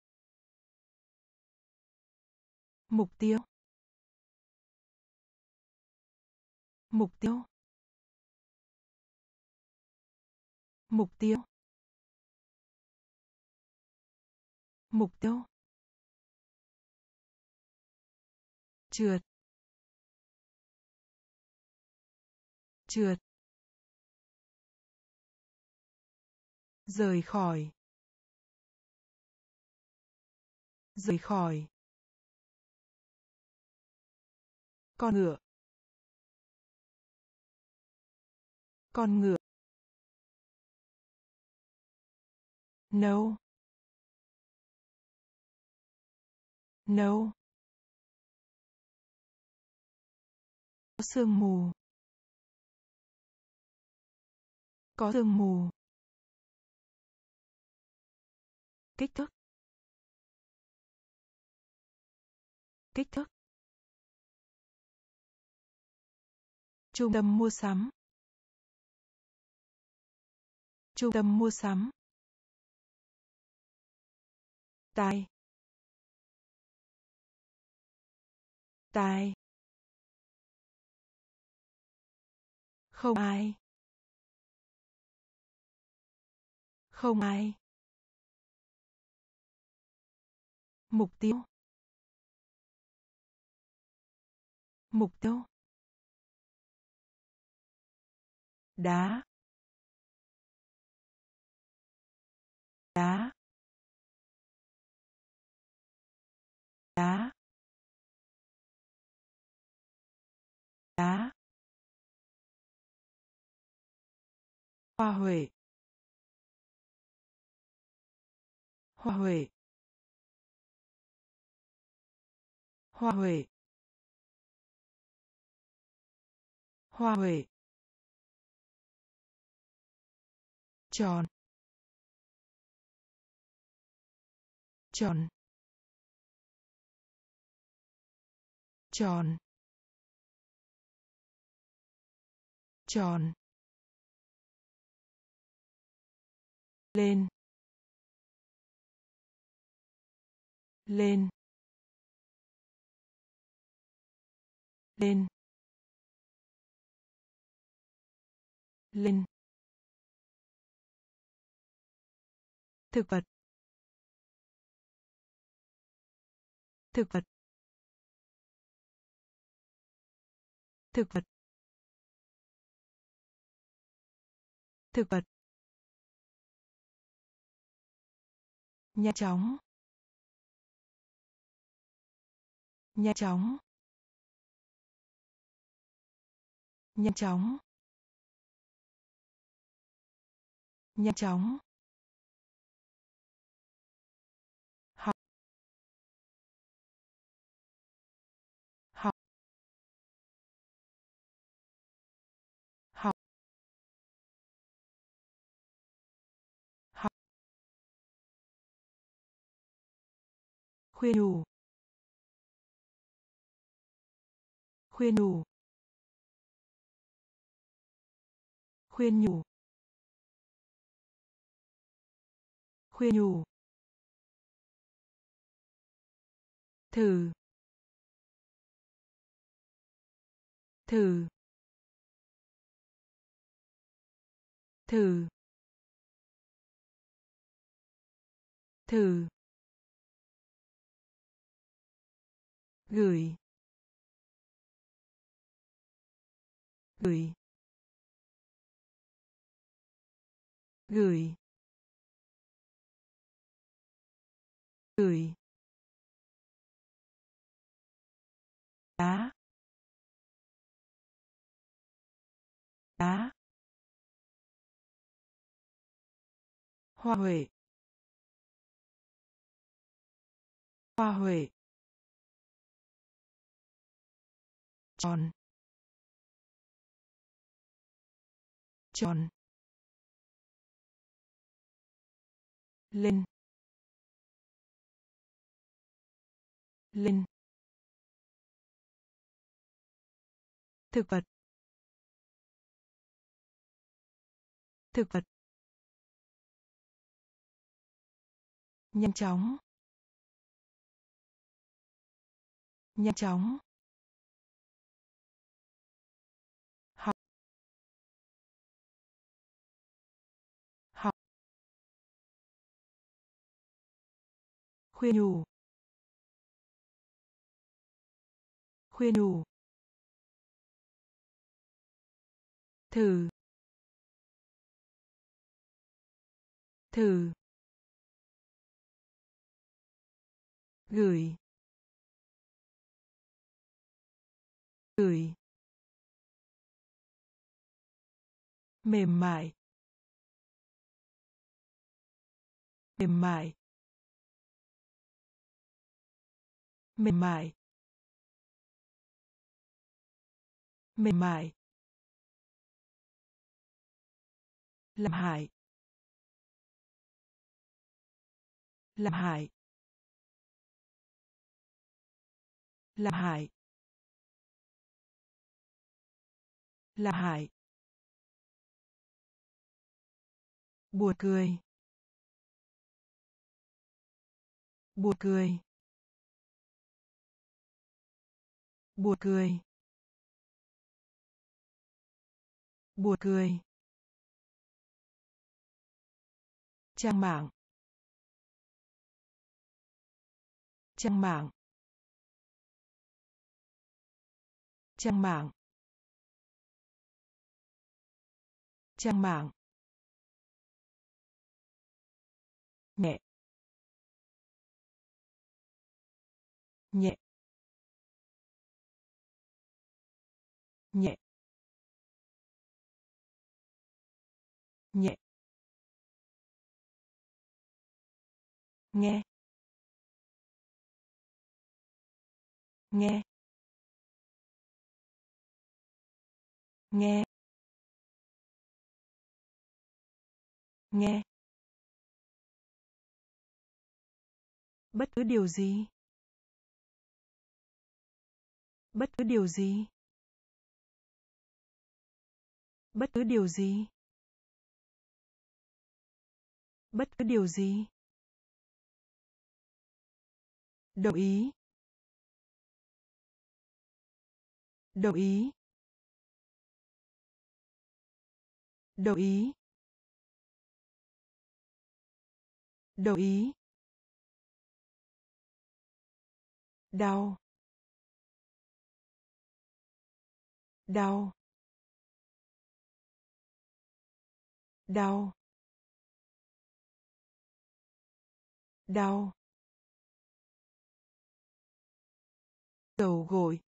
Mục tiêu. Mục tiêu. Mục tiêu. Mục tiêu. Trượt. Trượt. Rời khỏi. Rời khỏi. Con ngựa. Con ngựa. nấu, nấu, có sương mù, có sương mù, kích thước, kích thước, trung tâm mua sắm, trung tâm mua sắm, tai, tai, không ai, không ai, mục tiêu, mục tiêu, đá, đá, đá, đá, hoa huệ, hoa huệ, hoa huệ, hoa huệ, tròn, tròn, tròn, tròn, lên, lên, lên, lên, thực vật, thực vật, thực vật, thực vật, nhanh chóng, nhanh chóng, nhanh chóng, nhanh chóng, học, học, học, học, khuyên nhủ, khuyên nhủ, khuyên nhủ, khuyên nhủ, thử, thử, thử, thử, gửi, gửi, gửi, gửi, đá, đá, hoa huệ, hoa huệ, tròn, tròn, lên, lên, thực vật, thực vật, nhanh chóng, nhanh chóng, học, học, khuyên nhủ, khuyên nhủ, thử, thử, gửi, gửi, mềm mại, mềm mại, mềm mại, mềm mại, làm hại, làm hại, làm hại, làm hại, buồn cười, buồn cười, buồn cười, buồn cười, trang mạng, trang mạng, trang mạng, trang mạng, nhẹ, nhẹ, nhẹ, nhẹ, nghe, nghe, nghe, nghe, bất cứ điều gì, bất cứ điều gì, bất cứ điều gì, bất cứ điều gì, đồng ý, đồng ý, đồng ý, đồng ý, đau, đau, đau, đau, dầu gội,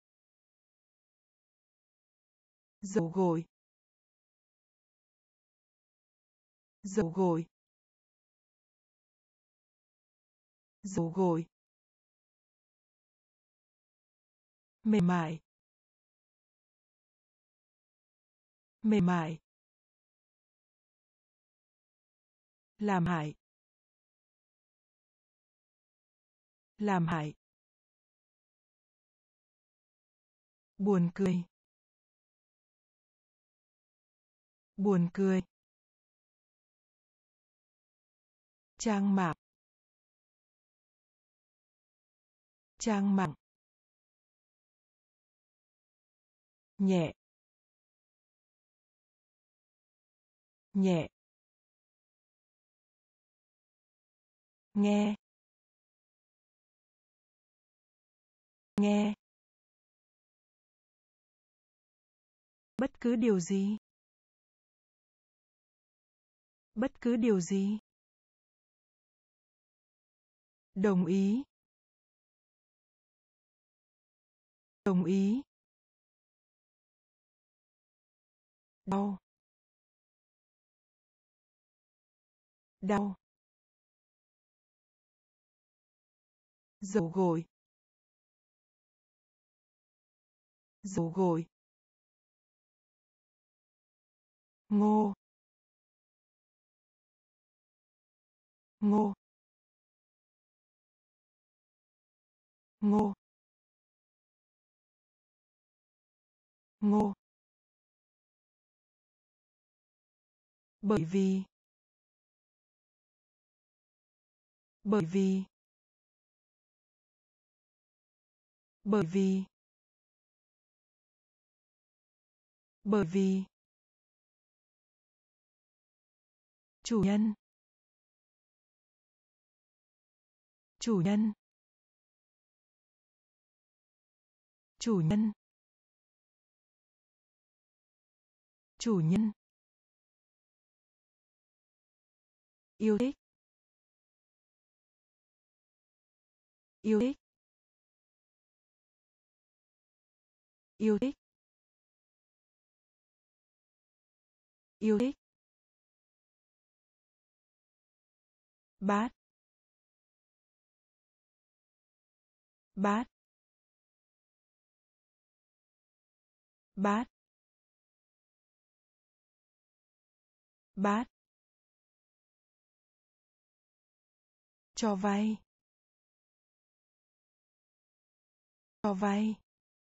dầu gội, dầu gội, dầu gội, mềm mại, mềm mại, làm hại, làm hại, buồn cười, buồn cười, trang mạng, trang mạng, nhẹ, nhẹ, nghe, nghe, bất cứ điều gì, bất cứ điều gì, đồng ý, đồng ý, đau, đau, dầu gội, dầu gội, ngô, ngô, ngô, ngô, bởi vì, bởi vì, bởi vì, bởi vì, chủ nhân, chủ nhân, chủ nhân, chủ nhân, yêu thích, yêu thích, yêu thích, yêu thích, bát, bát, bát, bát, cho vay, cho vay,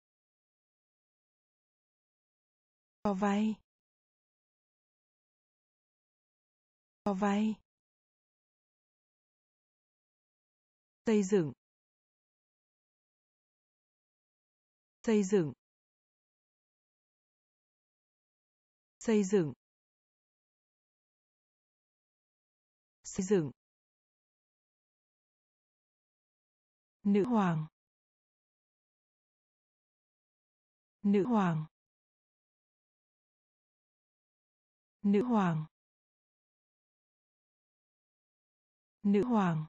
cho vay, cho vay, xây dựng, xây dựng, xây dựng, xây dựng, nữ hoàng, nữ hoàng, nữ hoàng, nữ hoàng,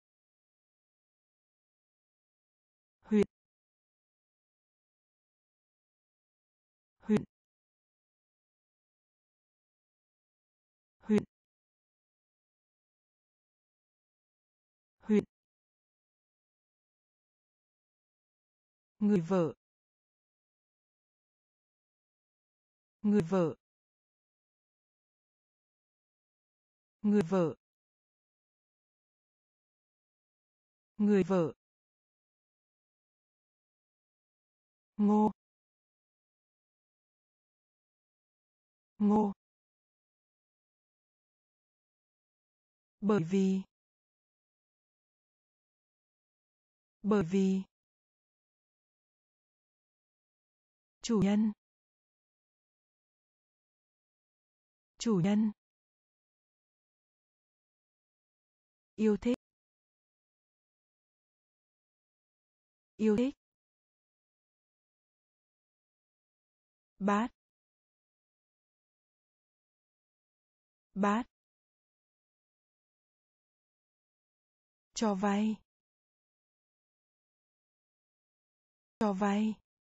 huyện, huyện, huyện, huyện, người vợ, người vợ, người vợ, người vợ, ngô, ngô, bởi vì, bởi vì, chủ nhân, chủ nhân, yêu thích, yêu thích, bát, bát, cho vay, cho vay,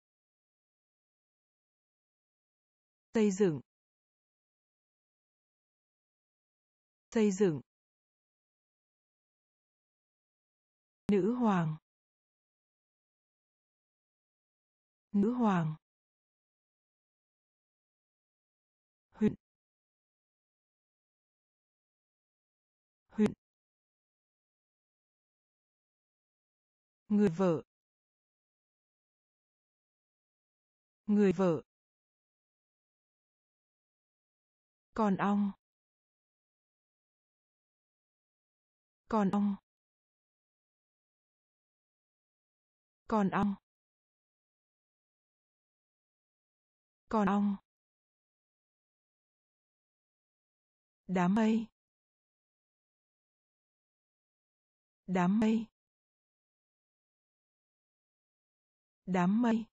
xây dựng, xây dựng, nữ hoàng, nữ hoàng, huyện, huyện, người vợ, người vợ, con ong, con ong, con ong, con ong, đám mây, đám mây, đám mây,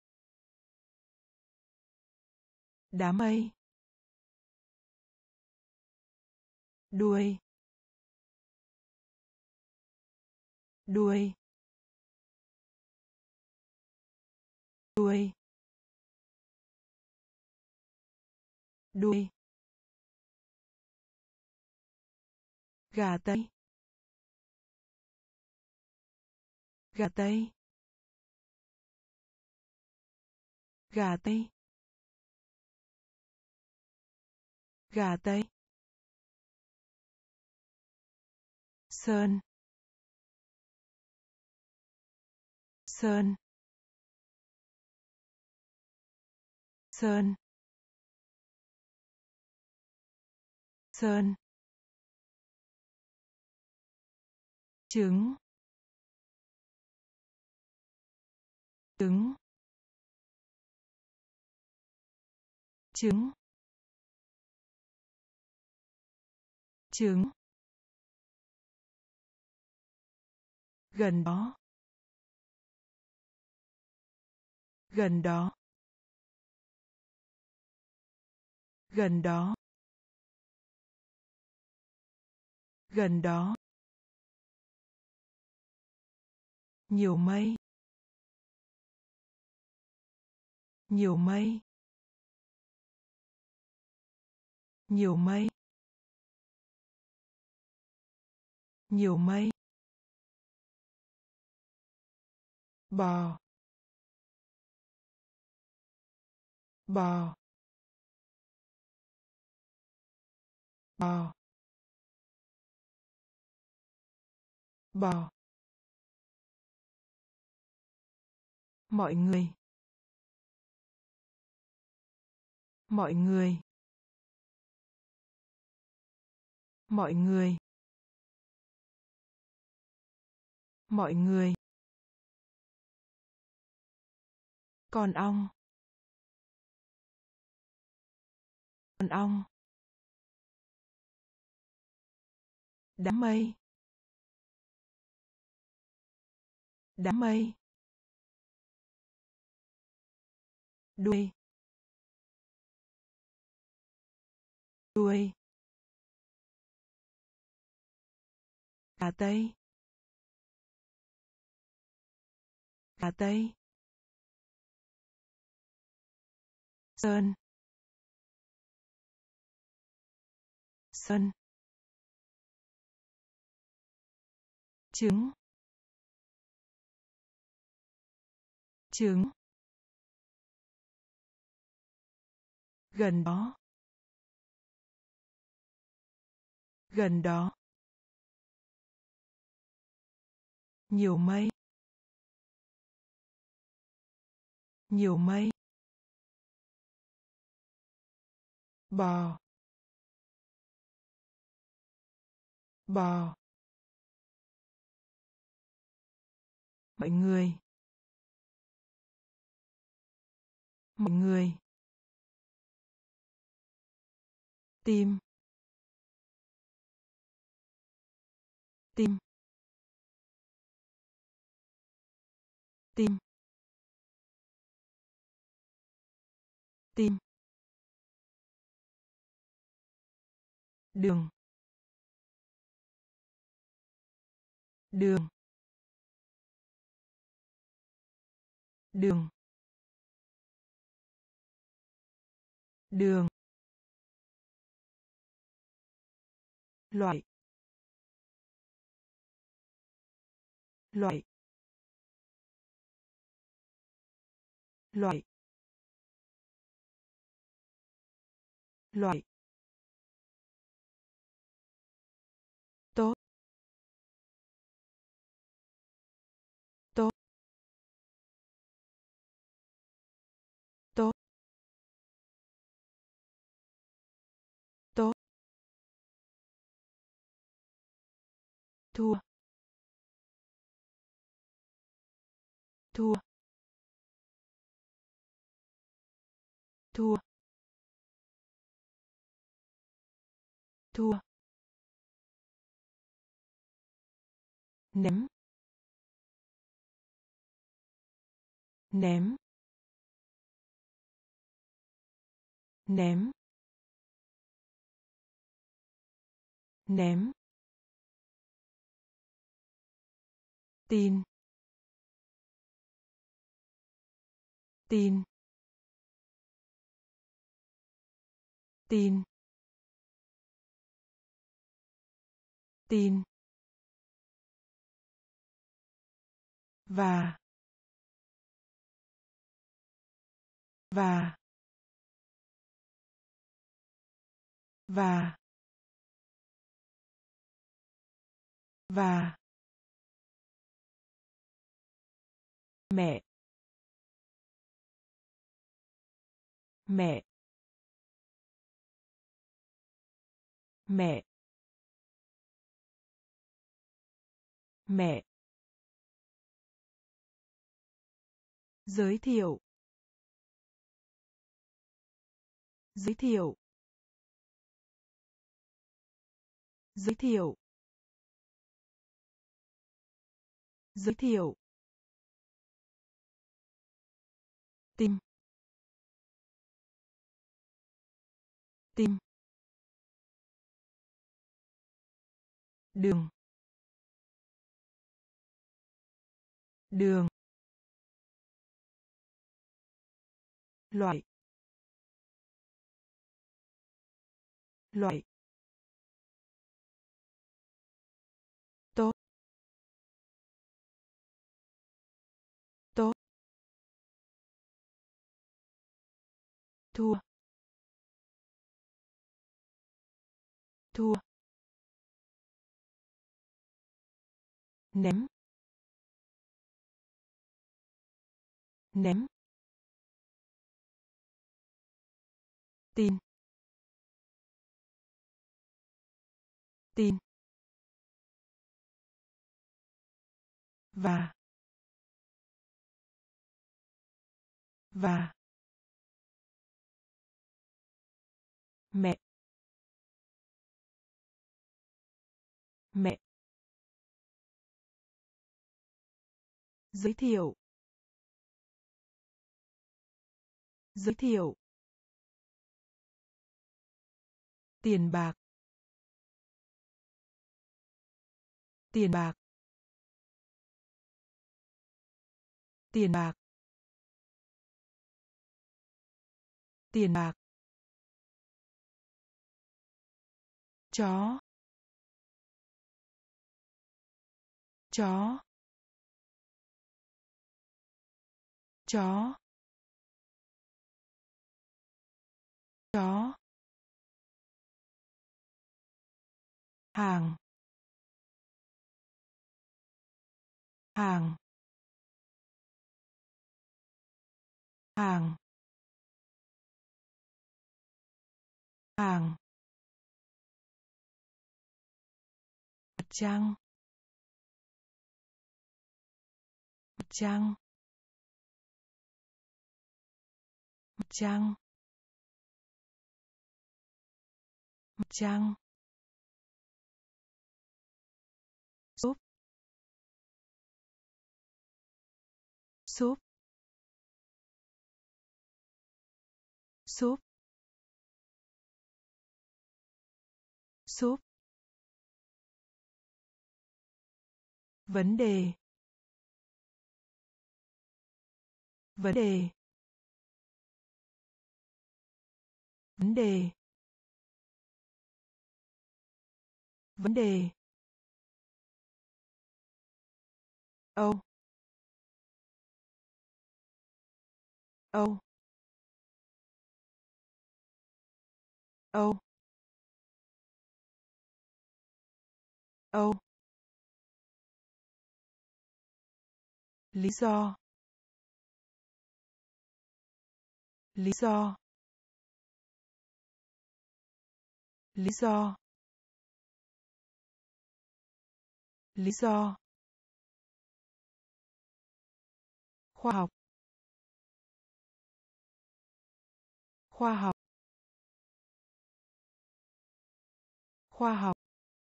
đám mây, đuôi, đuôi, đuôi, đuôi, gà tây, gà tây, gà tây, gà tây, sơn, sơn, sơn, sơn, trứng, trứng, trứng, trứng, gần đó, gần đó, gần đó, gần đó, nhiều mây, nhiều mây, nhiều mây, Nhiều mây. Bò. Bò. Bò. Bò. Mọi người. Mọi người. Mọi người. Mọi người. Con ong. Con ong. Đám mây. Đám mây. Đuôi. Đuôi. Cà tây. Cà tây. Sơn. Sơn. Trứng. Trứng. Gần đó. Gần đó. Nhiều mây. Nhiều mây. Bò. Bò. Mọi người. Mọi người. Tim. Tim. Tim. Tim. Đường. Đường. Đường. Đường. Loại. Loại. Loại. Loại. Tốt. Tốt. Tốt. Tốt. Thua. Thua. Thua. Thua. Ném. Ném. Ném. Ném. Tin. Tin. Tin. Tin. Và. Và. Và. Và. Mẹ. Mẹ. Mẹ. Mẹ. Giới thiệu. Giới thiệu. Giới thiệu. Giới thiệu. Tim. Tim. Đường. Đường. Loại. Loại. thua, thua, ném, ném, tin, tin, và, mẹ, mẹ, giới thiệu, giới thiệu, tiền bạc, tiền bạc, tiền bạc, tiền bạc, chó, chó, chó, chó, hàng, hàng, hàng, hàng, mặt trăng, mặt trăng, mặt trăng, mặt trăng, súp, súp, súp, súp, vấn đề, vấn đề, vấn đề, vấn đề, âu, âu, âu, âu, lý do, lý do, lý do, lý do, khoa học, khoa học, khoa học,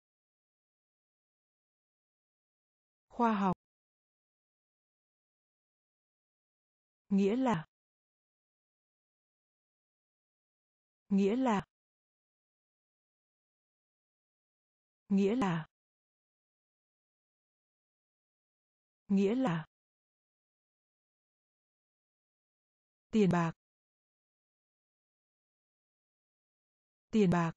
khoa học, nghĩa là, nghĩa là, nghĩa là, nghĩa là, tiền bạc, tiền bạc,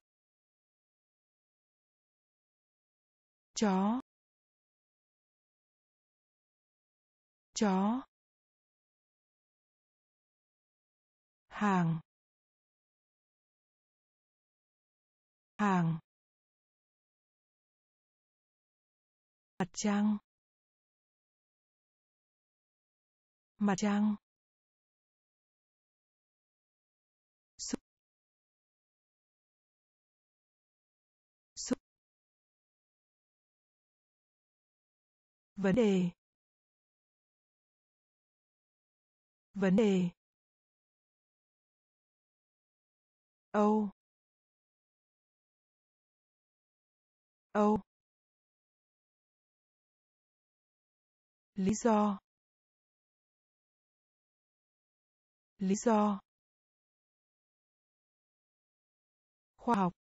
chó, chó, hàng, hàng, mặt trăng, mặt trăng, súp, súp, vấn đề, vấn đề, âu, âu, lý do, lý do, khoa học,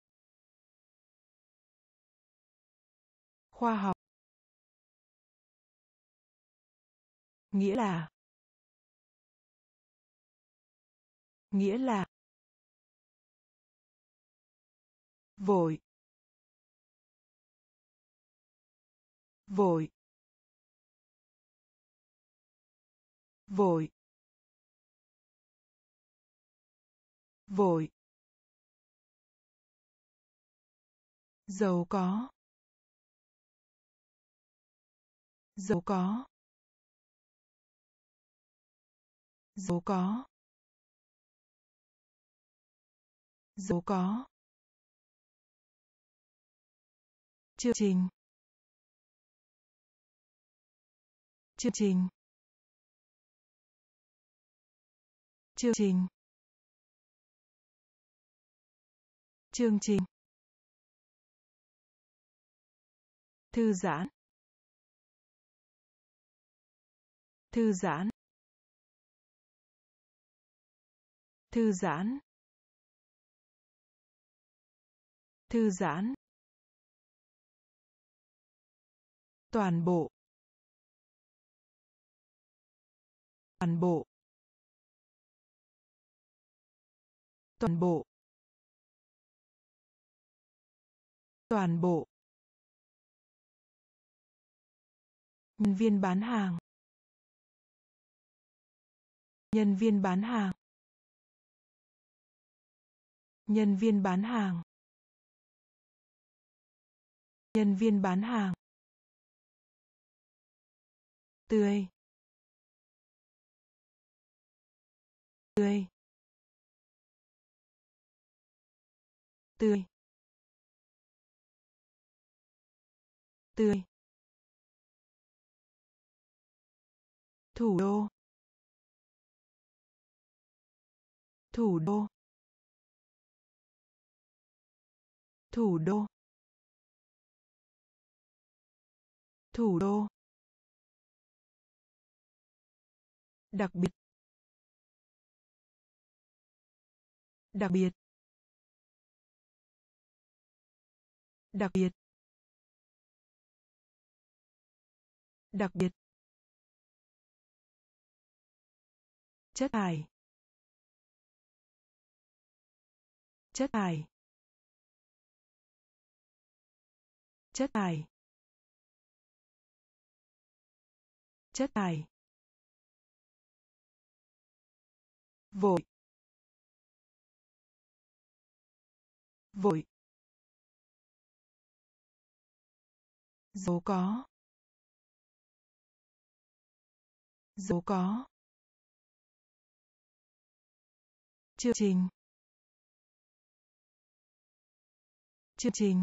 khoa học, nghĩa là, nghĩa là, vội, vội, vội, vội, giàu có, giàu có, giàu có, giàu có, chương trình, chương trình, chương trình, chương trình, thư giãn, thư giãn, thư giãn, thư giãn, toàn bộ, toàn bộ, toàn bộ, toàn bộ, nhân viên bán hàng, nhân viên bán hàng, nhân viên bán hàng, nhân viên bán hàng, tươi, tươi, tươi, tươi, thủ đô, thủ đô, thủ đô, thủ đô, đặc biệt, đặc biệt, đặc biệt, đặc biệt, chất thải, chất thải, chất thải, chất thải, vội, vội, giàu có, giàu có, chương trình, chương trình,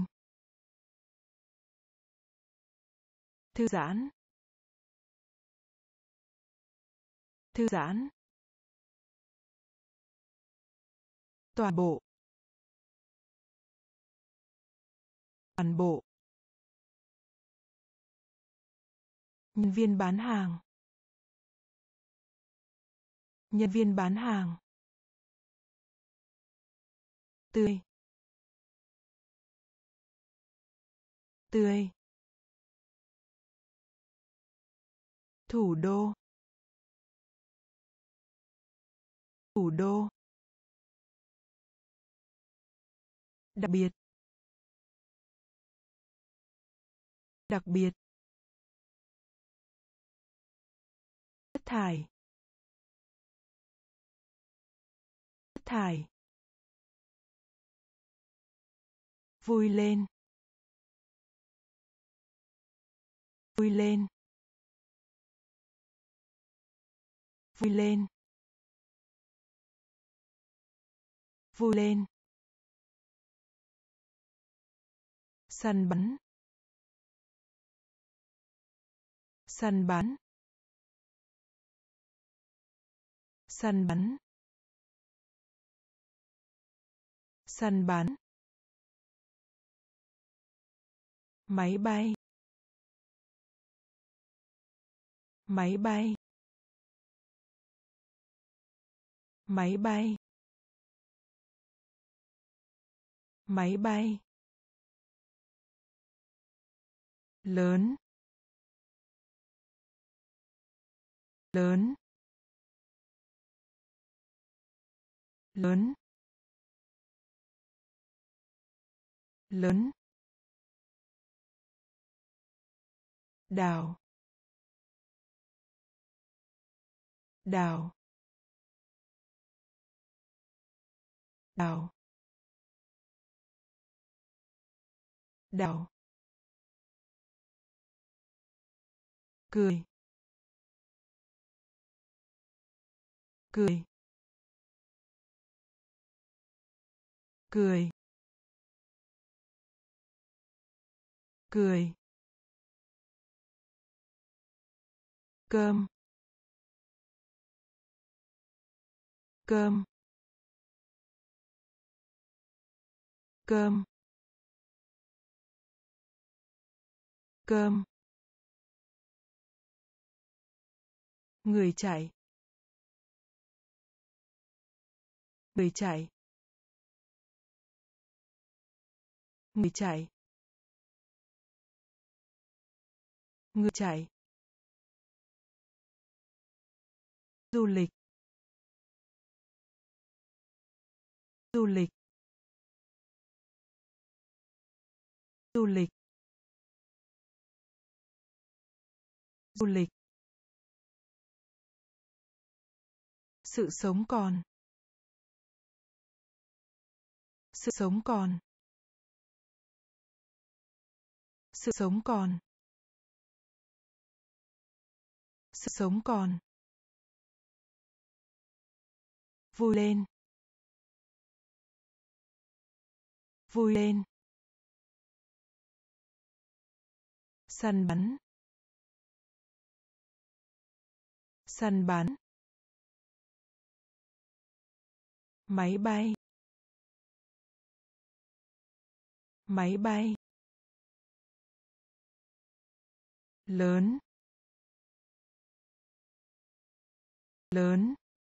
thư giãn, thư giãn, toàn bộ, toàn bộ, nhân viên bán hàng, nhân viên bán hàng, tươi, tươi, thủ đô, thủ đô, đặc biệt, đặc biệt, chất thải, chất thải, vui lên, vui lên, vui lên, vui lên, săn bắn, săn bắn, săn bắn, săn bắn, máy bay, máy bay, máy bay, máy bay, lớn, lớn, lớn, lớn, đào, đào, đào, đào, cười, cười, cười, cười, cơm, cơm, cơm, cơm, người chạy, người chạy, người chạy, người chạy, du lịch, du lịch, du lịch, du lịch, sự sống còn, sự sống còn, sự sống còn, sự sống còn, vui lên, vui lên, săn bắn, săn bắn, máy bay, máy bay, lớn, lớn,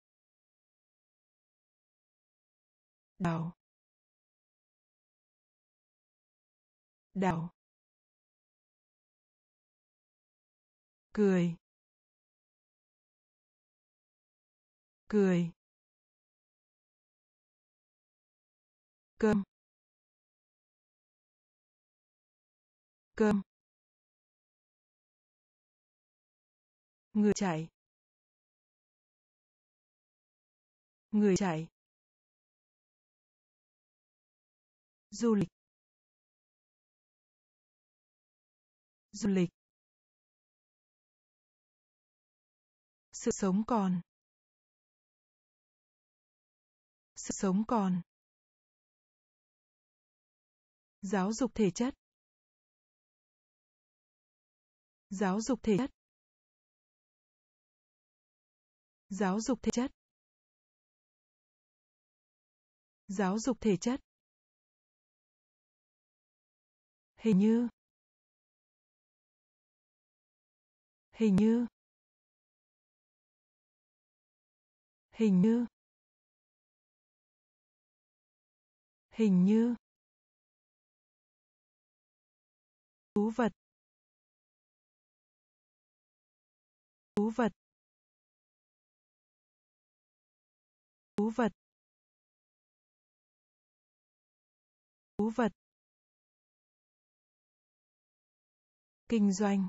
đào, đào, cười, cười, cơm, cơm, người chạy, người chạy, du lịch, du lịch, sự sống còn, sự sống còn, giáo dục thể chất, giáo dục thể chất, giáo dục thể chất, giáo dục thể chất, hình như, hình như, hình như, hình như, thú vật, thú vật, thú vật, thú vật, kinh doanh,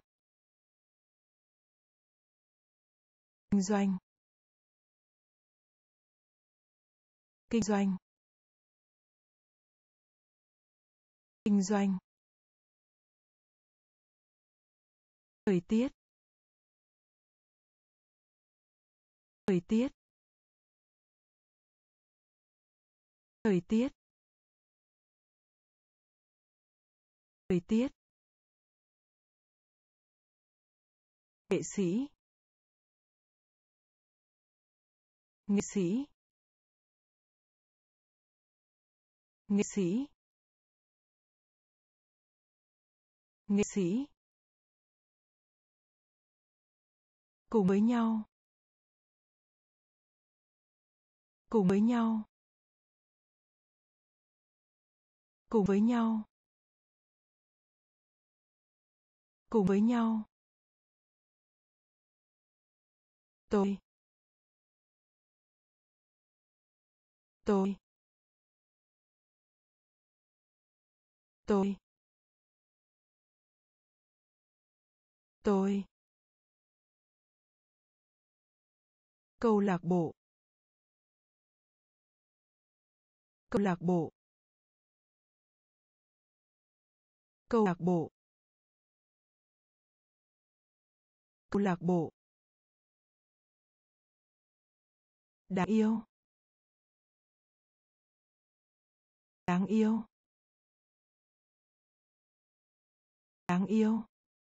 kinh doanh, kinh doanh, kinh doanh, thời tiết, thời tiết, thời tiết, thời tiết, nghệ sĩ, nghệ sĩ, nghệ sĩ, nghệ sĩ, cùng với nhau, cùng với nhau, cùng với nhau, cùng với nhau, tôi, tôi, tôi, tôi, câu lạc bộ, câu lạc bộ, câu lạc bộ, câu lạc bộ, đáng yêu, đáng yêu, đáng yêu,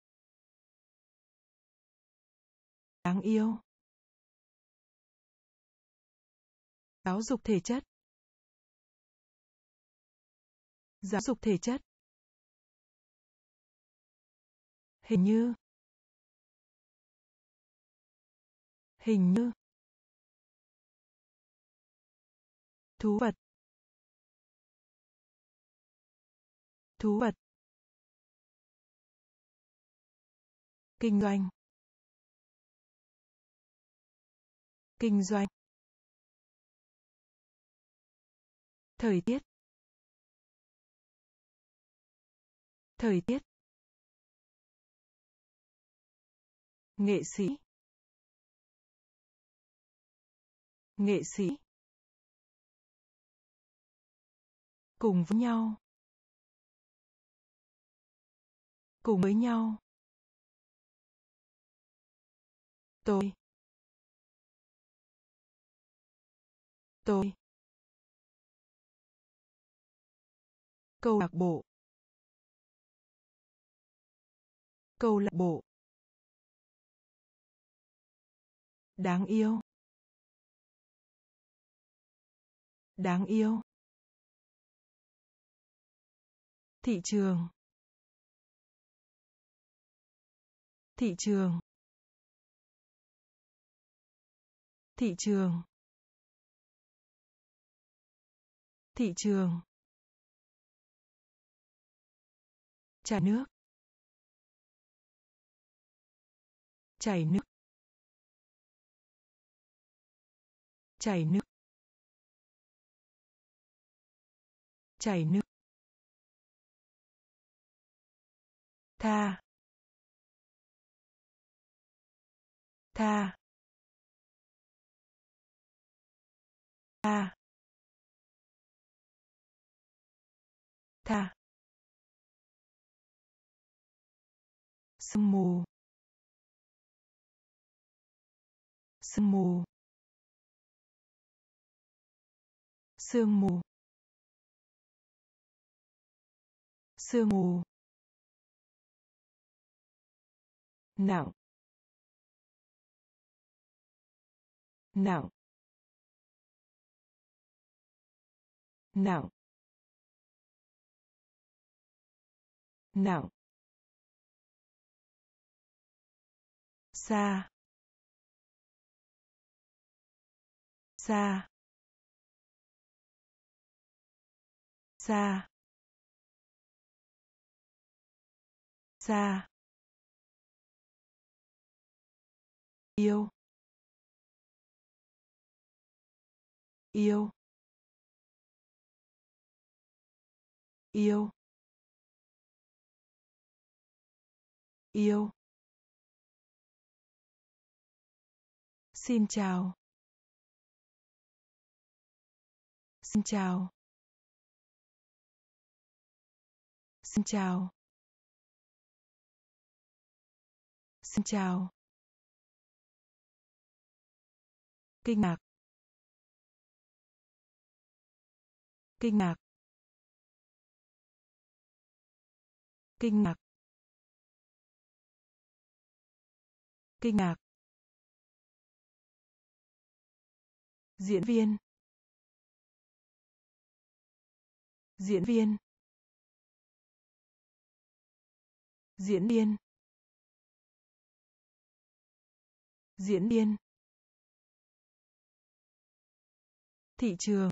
đáng yêu, giáo dục thể chất, giáo dục thể chất, hình như, hình như, thú vật, thú vật, kinh doanh, kinh doanh, thời tiết, thời tiết, nghệ sĩ, nghệ sĩ, cùng với nhau, cùng với nhau, tôi, tôi, câu lạc bộ, câu lạc bộ, đáng yêu, đáng yêu, thị trường, thị trường, thị trường, thị trường, chảy nước, chảy nước, chảy nước, chảy nước, tha, tha, tha, tha, sương mù, sương mù, sương mù, sương mù, nặng, nặng, nặng, nặng, xa, xa, xa, xa, yêu, yêu, yêu, yêu, xin chào, xin chào, xin chào, xin chào, kinh ngạc, kinh ngạc, kinh ngạc, kinh ngạc, diễn viên, diễn viên, diễn viên, diễn viên, thị trường,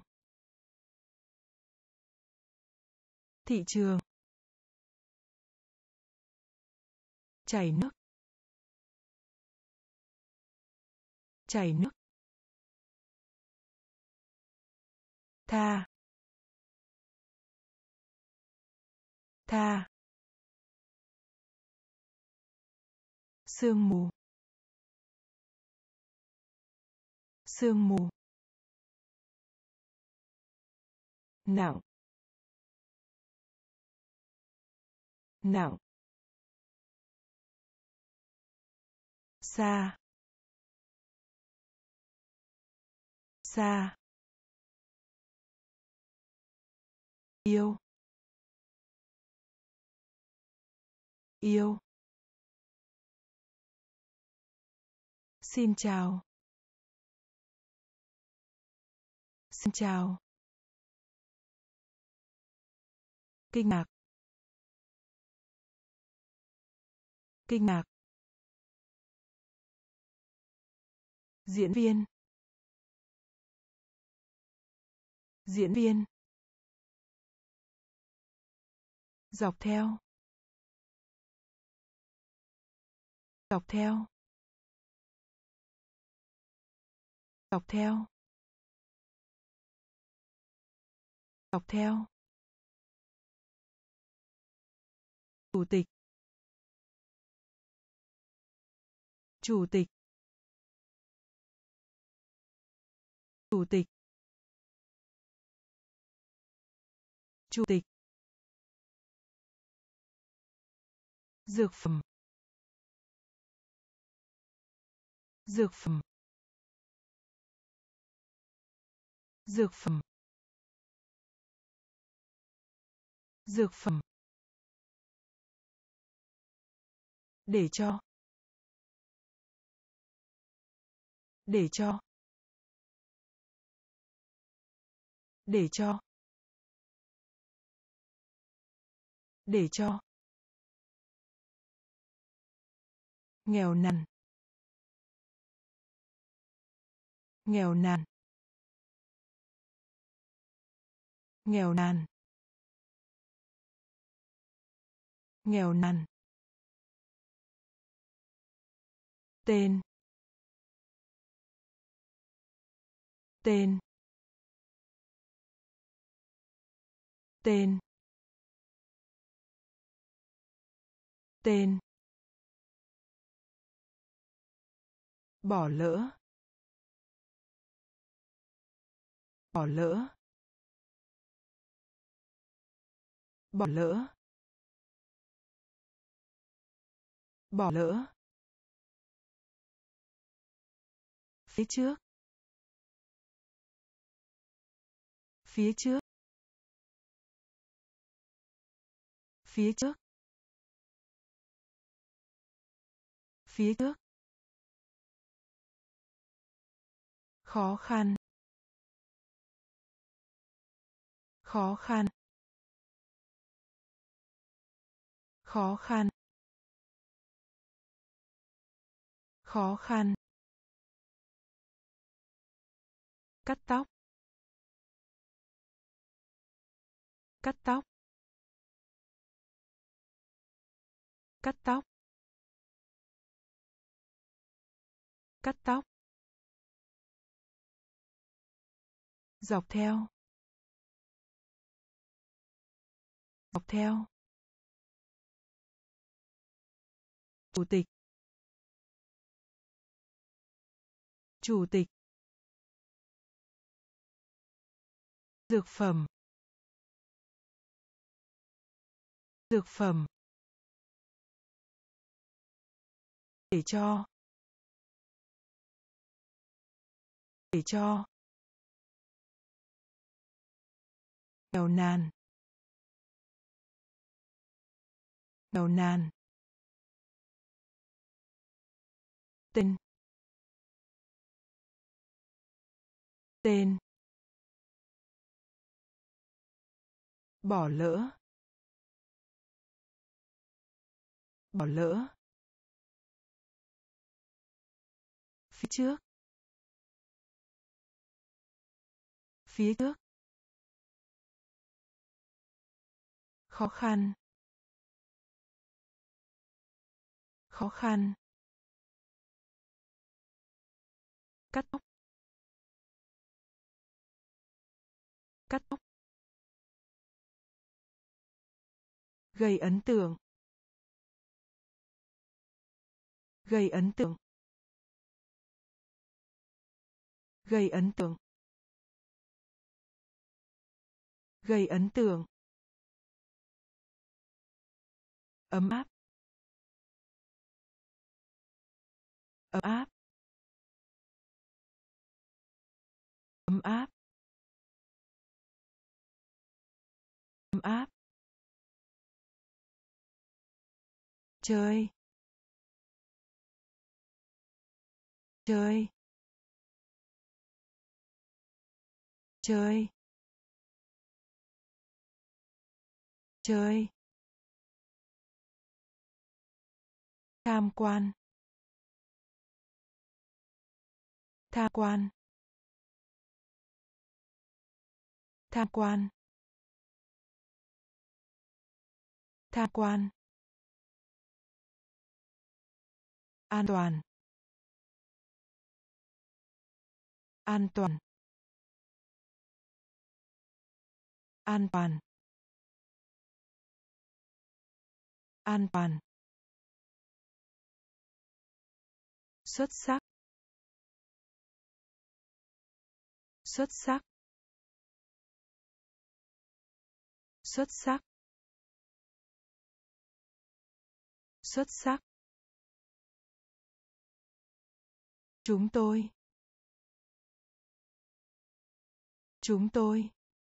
thị trường, chảy nước, chảy nước, tha, tha, sương mù, sương mù, nặng, nặng, xa, xa, yêu, yêu, xin chào, xin chào, kinh ngạc, kinh ngạc, diễn viên, diễn viên, dọc theo, dọc theo, dọc theo, dọc theo, chủ tịch, chủ tịch, chủ tịch, chủ tịch, dược phẩm, dược phẩm, dược phẩm, dược phẩm, để cho, để cho, để cho, để cho, nghèo nàn, nghèo nàn, nghèo nàn, nghèo nàn, tên, tên, tên, tên, bỏ lỡ, bỏ lỡ, bỏ lỡ, bỏ lỡ, phía trước, phía trước, phía trước, phía trước, khó khăn, khó khăn, khó khăn, khó khăn, cắt tóc, cắt tóc, cắt tóc, cắt tóc, dọc theo, dọc theo, chủ tịch, chủ tịch, dược phẩm, dược phẩm, để cho, để cho, nghèo nàn, nghèo nàn, tên, tên, bỏ lỡ, bỏ lỡ, phía trước, phía trước, khó khăn, khó khăn, cắt tóc, cắt tóc, gây ấn tượng, gây ấn tượng, gây ấn tượng, Gây ấn tượng. Ấm áp. Ấm áp. Ấm áp. Ấm áp. Chơi. Chơi. Chơi. Chơi. Tham quan. Tham quan. Tham quan. Tham quan. An toàn. An toàn. An toàn. An toàn. Xuất sắc. Xuất sắc. Xuất sắc. Xuất sắc. Chúng tôi. Chúng tôi.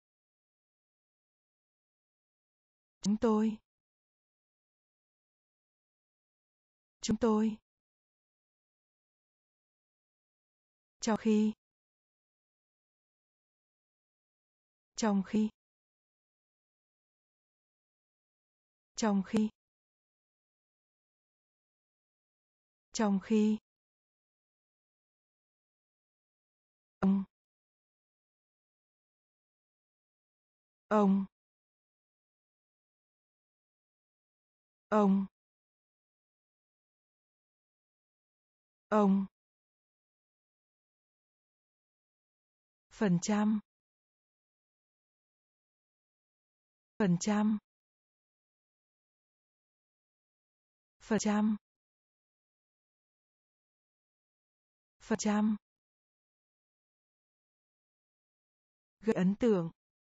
Chúng tôi. Chúng tôi. Trong khi. Trong khi. Trong khi. Trong khi. Ông. Ông. Ông. Ông. Phần trăm. Phần trăm. Phần trăm. Phần trăm. Gây ấn tượng.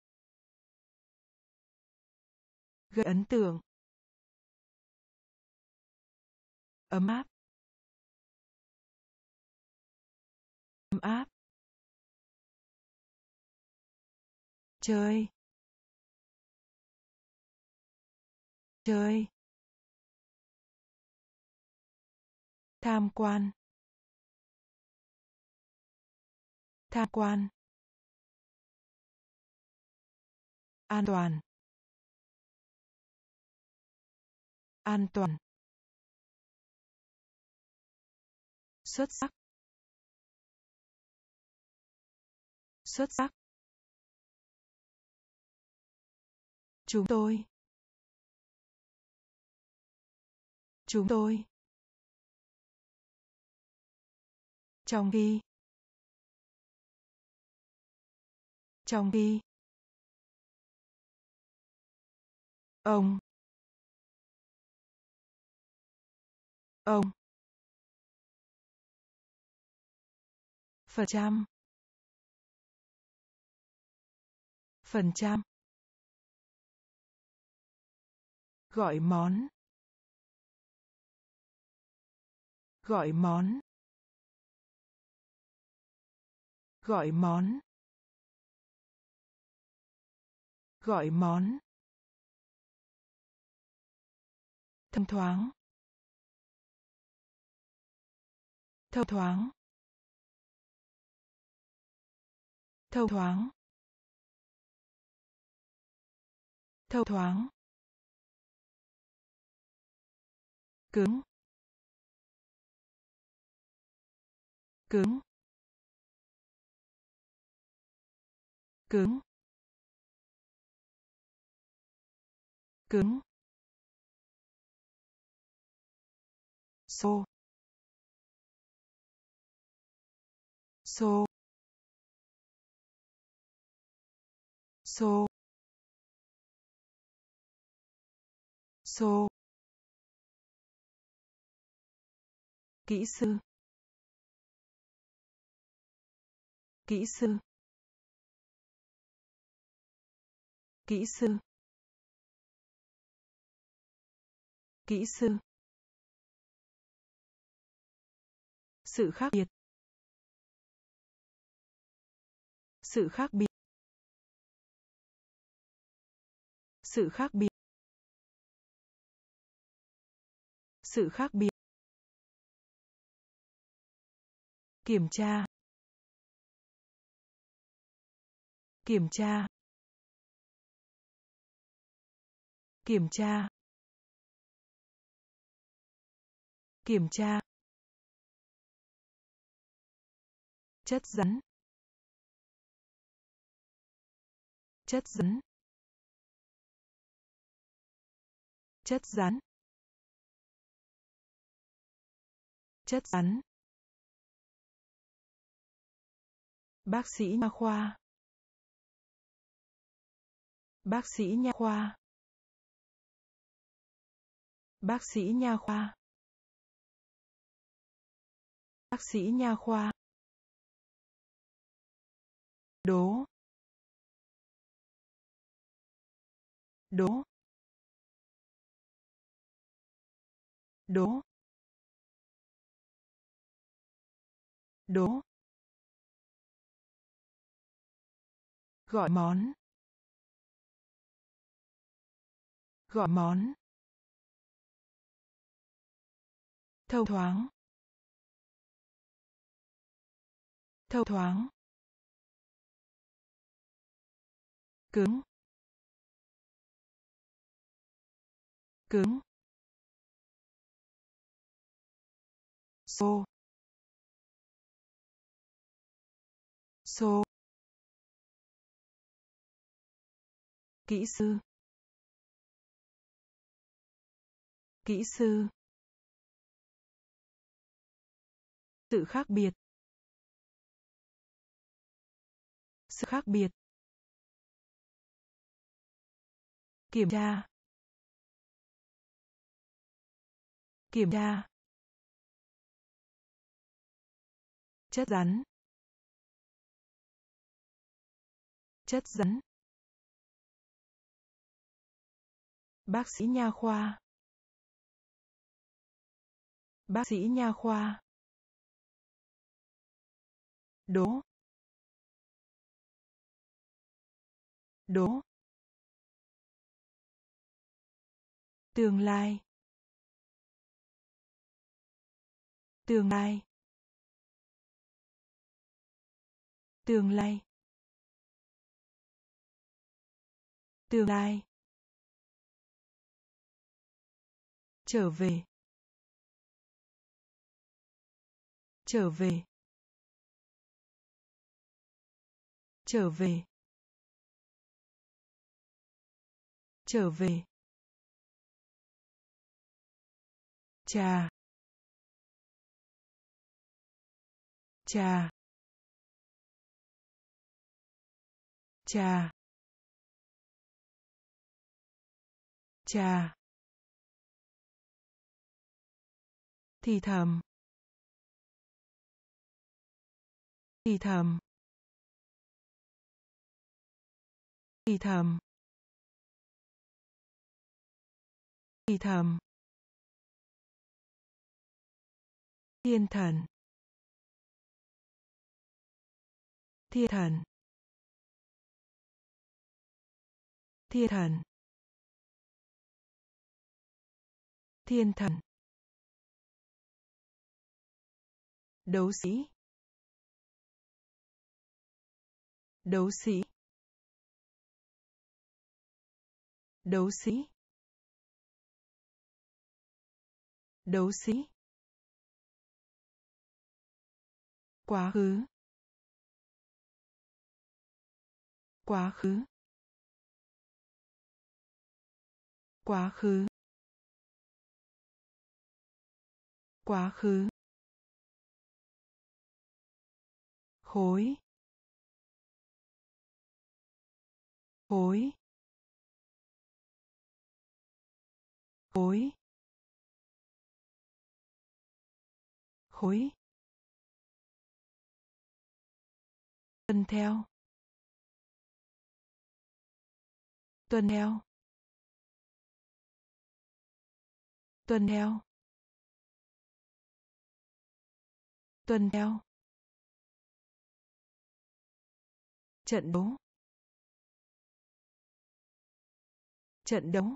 Gây ấn tượng. Ấm áp. Ấm áp. Chơi. Chơi. Tham quan. Tham quan. An toàn. An toàn. Xuất sắc. Xuất sắc. Chúng tôi. Chúng tôi. Trong khi. Trong khi. Ông. Ông. Phần trăm. Phần trăm. Gọi món. Gọi món. Gọi món. Gọi món. Thông thoáng. Thông thoáng. Thông thoáng. Thông thoáng. Cứng. Cứng. Cứng. Cứng. Xô. Xô. Xô. Xô. Kỹ sư. Kỹ sư. Kỹ sư. Kỹ sư. Sự khác biệt. Sự khác biệt. Sự khác biệt. Sự khác biệt. Kiểm tra. Kiểm tra. Kiểm tra. Kiểm tra. Chất rắn. Chất rắn. Chất rắn. Chất rắn. Bác sĩ nha khoa. Bác sĩ nha khoa. Bác sĩ nha khoa. Bác sĩ nha khoa. Đố. Đố. Đố. Đố. Gọi món. Gọi món. Thông thoáng. Thông thoáng. Cứng. Cứng. Xô. Xô. Kỹ sư. Kỹ sư. Sự khác biệt. Sự khác biệt. Kiểm tra. Kiểm tra. Chất rắn. Chất rắn. Bác sĩ nha khoa. Bác sĩ nha khoa. Đố. Đố. Tương lai. Tương lai. Tương lai. Tương lai. Trở về. Trở về. Trở về. Trở về. Trà. Trà. Trà. Trà. Thì thầm. Thì thầm. Thì thầm. Thì thầm. Thiên thần. Thiên thần. Thiên thần. Thiên thần. Đấu sĩ. Đấu sĩ. Đấu sĩ. Đấu sĩ. Quá khứ. Quá khứ. Quá khứ. Quá khứ. Khối. Khối. Khối. Khối. Tuân theo. tuần theo, tuần theo, tuần theo, trận đấu, trận đấu,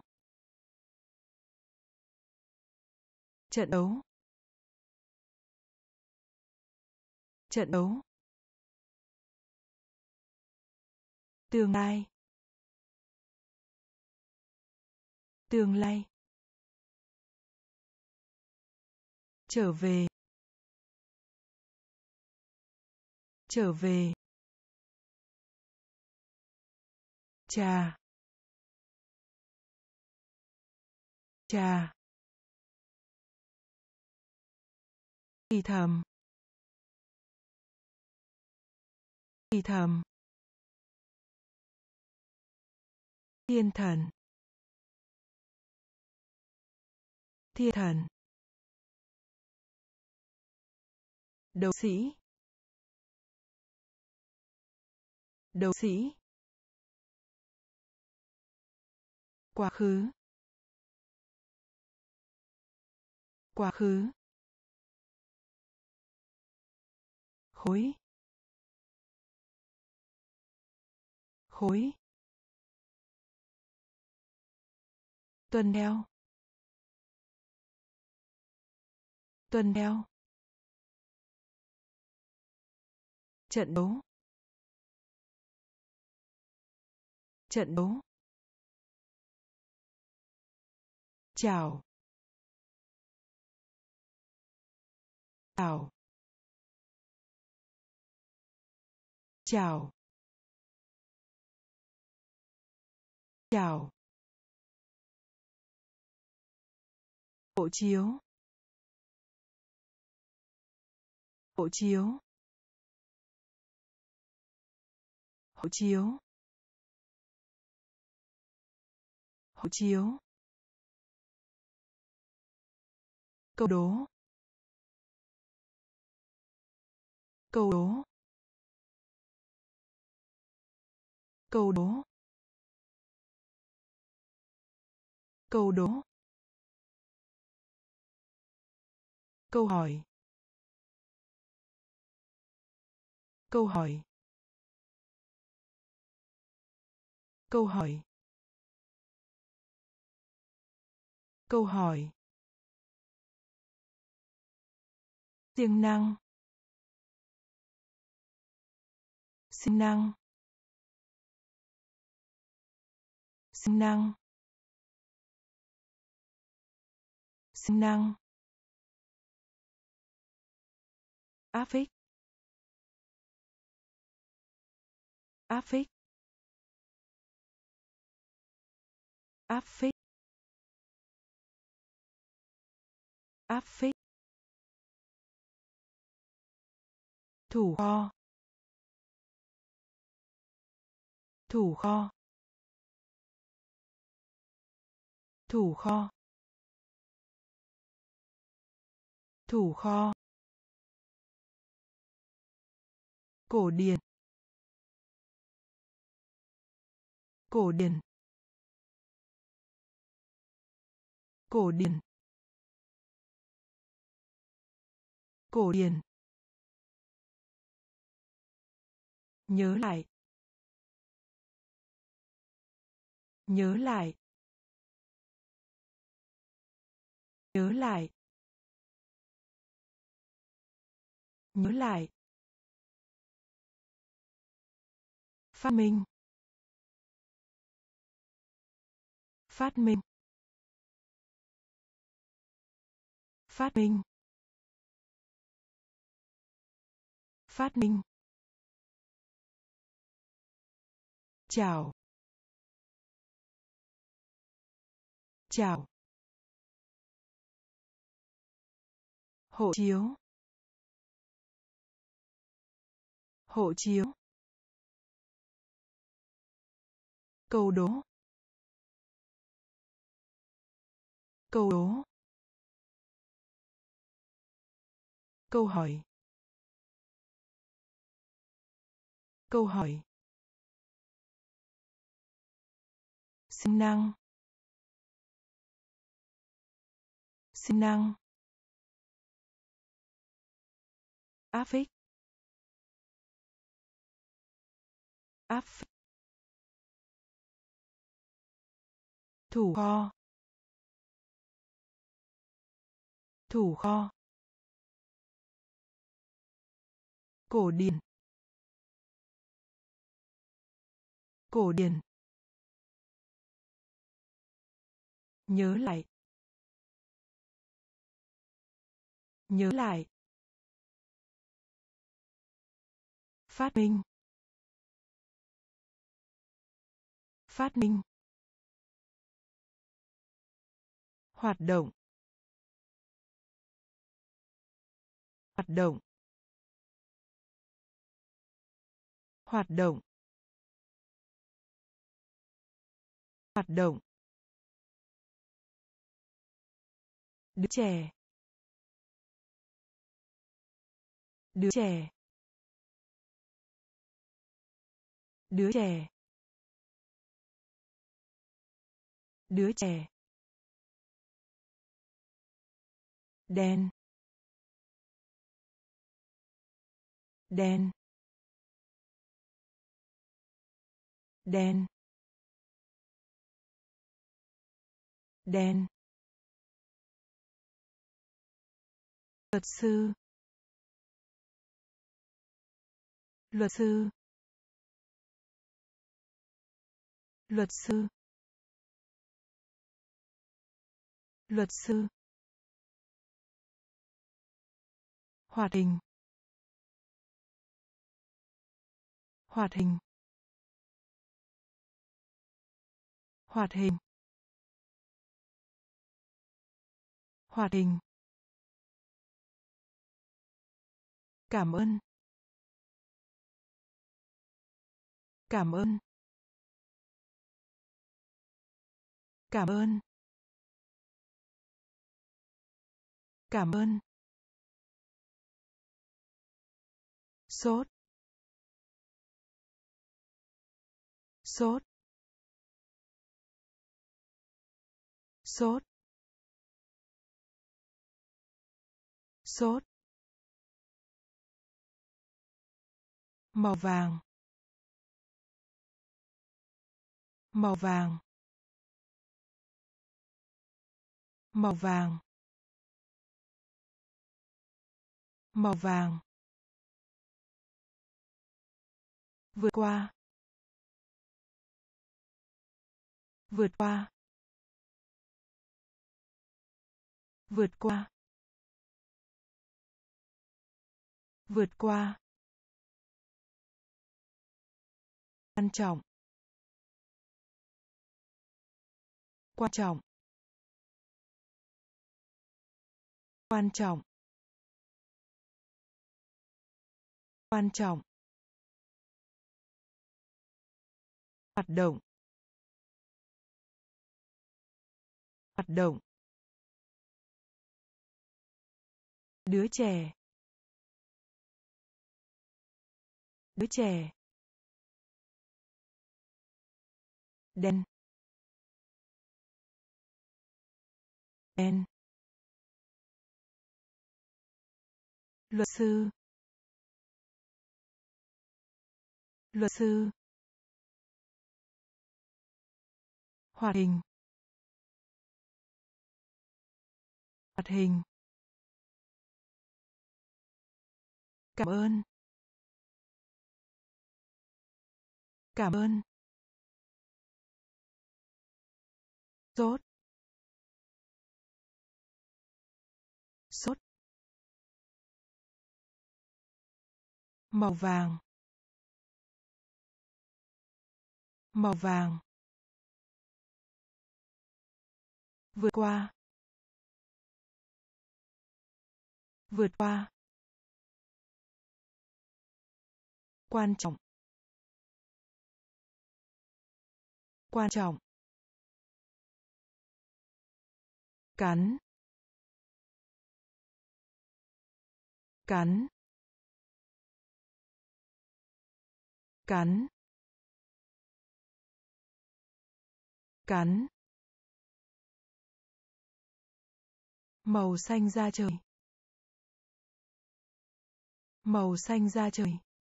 trận đấu, trận đấu, tương lai, tương lai, trở về, trở về, trà, trà, thì thầm, thì thầm, thiên thần, thiên thần, đấu sĩ, đấu sĩ, quá khứ, quá khứ, khối, khối, tuần theo, tuần theo, trận đấu, trận đấu, chào, chào, chào, chào, hộ chiếu, hộ chiếu, hộ chiếu, hộ chiếu, câu đố, câu đố, câu đố, câu đố, câu hỏi, câu hỏi, câu hỏi, câu hỏi, siêng năng, siêng năng, siêng năng, siêng năng, áp phích, áp phích, áp phích, áp phích, thủ kho, thủ kho, thủ kho, thủ kho, cổ điển, cổ điển, cổ điển, cổ điển, nhớ lại, nhớ lại, nhớ lại, nhớ lại, phát minh, phát minh, phát minh, phát minh, chào, chào, hộ chiếu, hộ chiếu, câu đố, câu đố, câu hỏi, câu hỏi, Siêng năng. Siêng năng. Áp phích. Áp phích. Thủ kho. Thủ kho. Cổ điển. Cổ điển. Nhớ lại. Nhớ lại. Phát minh. Phát minh. Hoạt động. Hoạt động. Hoạt động. Hoạt động. Đứa trẻ. Đứa trẻ. Đứa trẻ. Đứa trẻ. Đen. Đen. Đen. Đen. Luật sư. Luật sư. Luật sư. Luật sư. Hoạt hình. Hoạt hình. Hoạt hình. Hoạt hình. Cảm ơn. Cảm ơn. Cảm ơn. Cảm ơn. Sốt. Sốt. Sốt. Sốt. Màu vàng. Màu vàng. Màu vàng. Màu vàng. Vượt qua. Vượt qua. Vượt qua. Vượt qua. Quan trọng. Quan trọng. Quan trọng. Quan trọng. Hoạt động. Hoạt động. Đứa trẻ. Đứa trẻ. Đen. Đen. Luật sư. Luật sư. Hoạt hình. Hoạt hình. Cảm ơn. Cảm ơn. Sốt. Sốt. Màu vàng. Màu vàng. Vượt qua. Vượt qua. Quan trọng. Quan trọng. Cắn. Cắn. Cắn. cắn, màu xanh da trời, màu xanh da trời,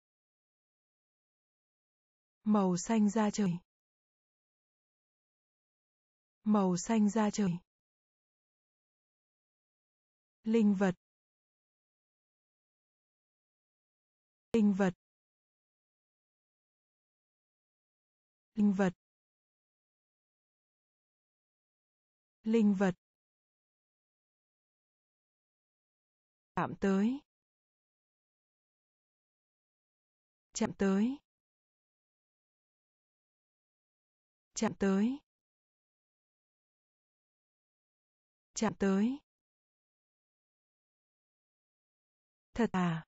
màu xanh da trời, màu xanh da trời, linh vật, linh vật, linh vật, linh vật, chạm tới, chạm tới, chạm tới, chạm tới, thật à,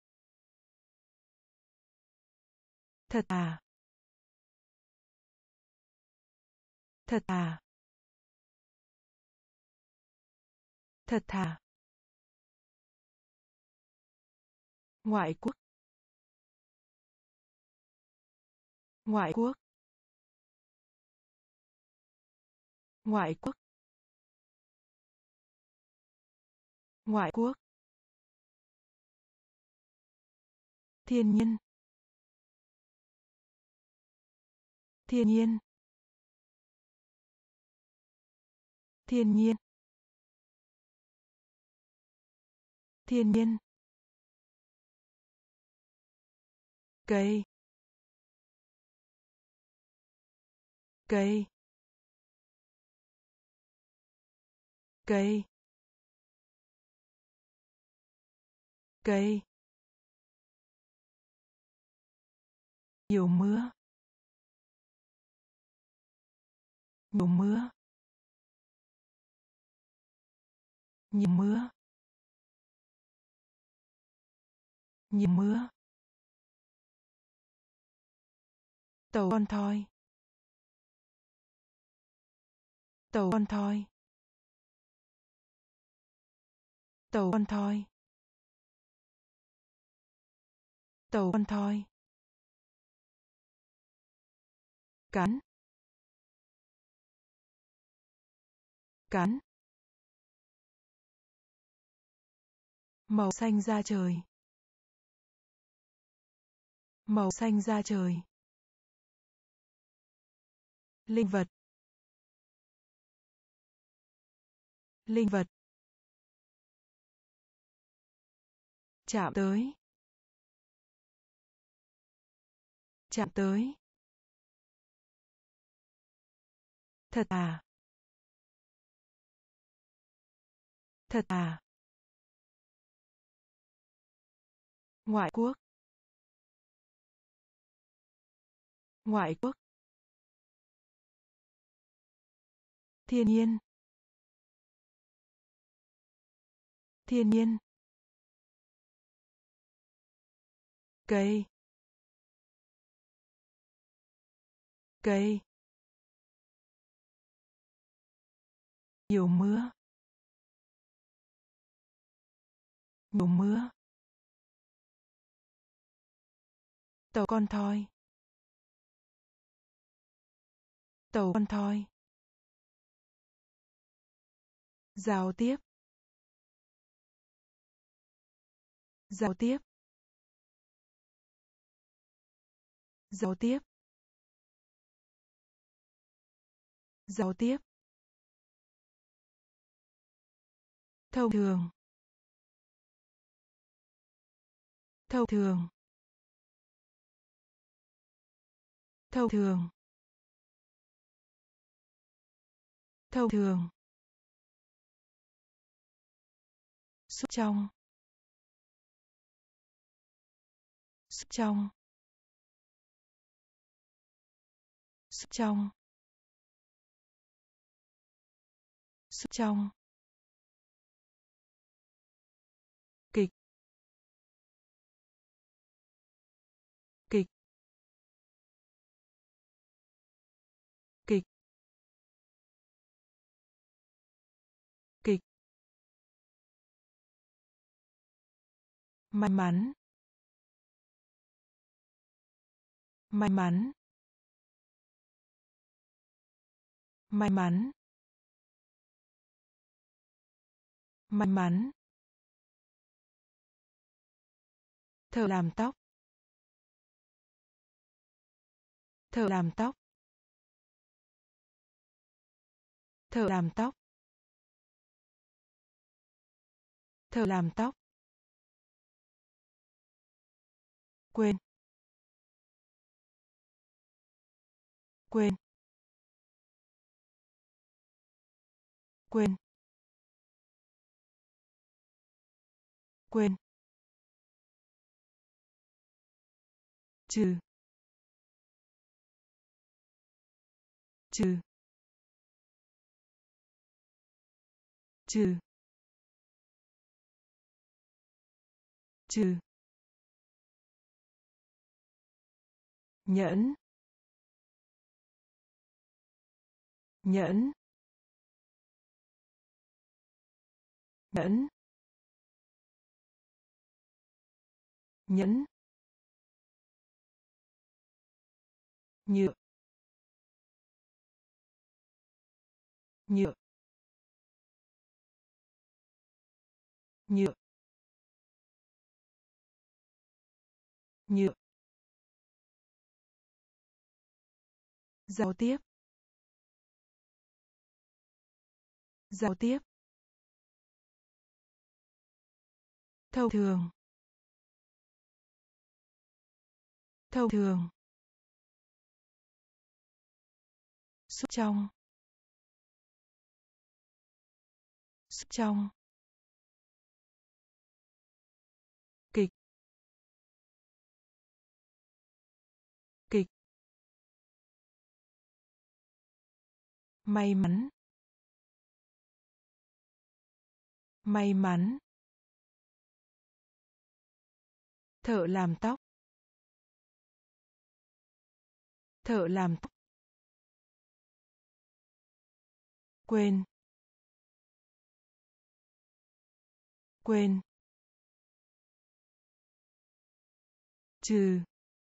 thật à, thật à, thật thà, ngoại quốc, ngoại quốc, ngoại quốc, ngoại quốc, thiên nhiên, thiên nhiên, thiên nhiên, thiên nhiên, cây, cây, cây, cây, nhiều mưa, nhiều mưa, nhiều mưa, nhiều mưa, tàu con thoi, tàu con thoi, tàu con thoi, tàu con thoi, cắn, cắn, màu xanh da trời, màu xanh da trời, linh vật, linh vật, chạm tới, chạm tới, thật à, thật à, ngoại quốc, ngoại quốc, thiên nhiên, thiên nhiên, cây, cây, nhiều mưa, nhiều mưa, tàu con thoi, tàu con thoi, giao tiếp, giao tiếp, giao tiếp, giao tiếp, thông thường, thông thường, thông thường, thông thường, súp trong, súp trong, súp trong, súp trong, kịch, kịch, kịch, kịch, may mắn, may mắn, may mắn, may mắn, thợ làm tóc, thợ làm tóc, thợ làm tóc, thợ làm tóc, quên, quên, quên, quên, trừ, trừ, trừ, trừ, nhẫn, nhẫn, nhẫn, nhẫn, nhựa, nhựa, nhựa, nhựa, giao tiếp, giao tiếp, thông thường, thông thường, sút trong, sút trong, kịch, kịch, may mắn, may mắn, thợ làm tóc, thợ làm tóc, quên, quên, trừ,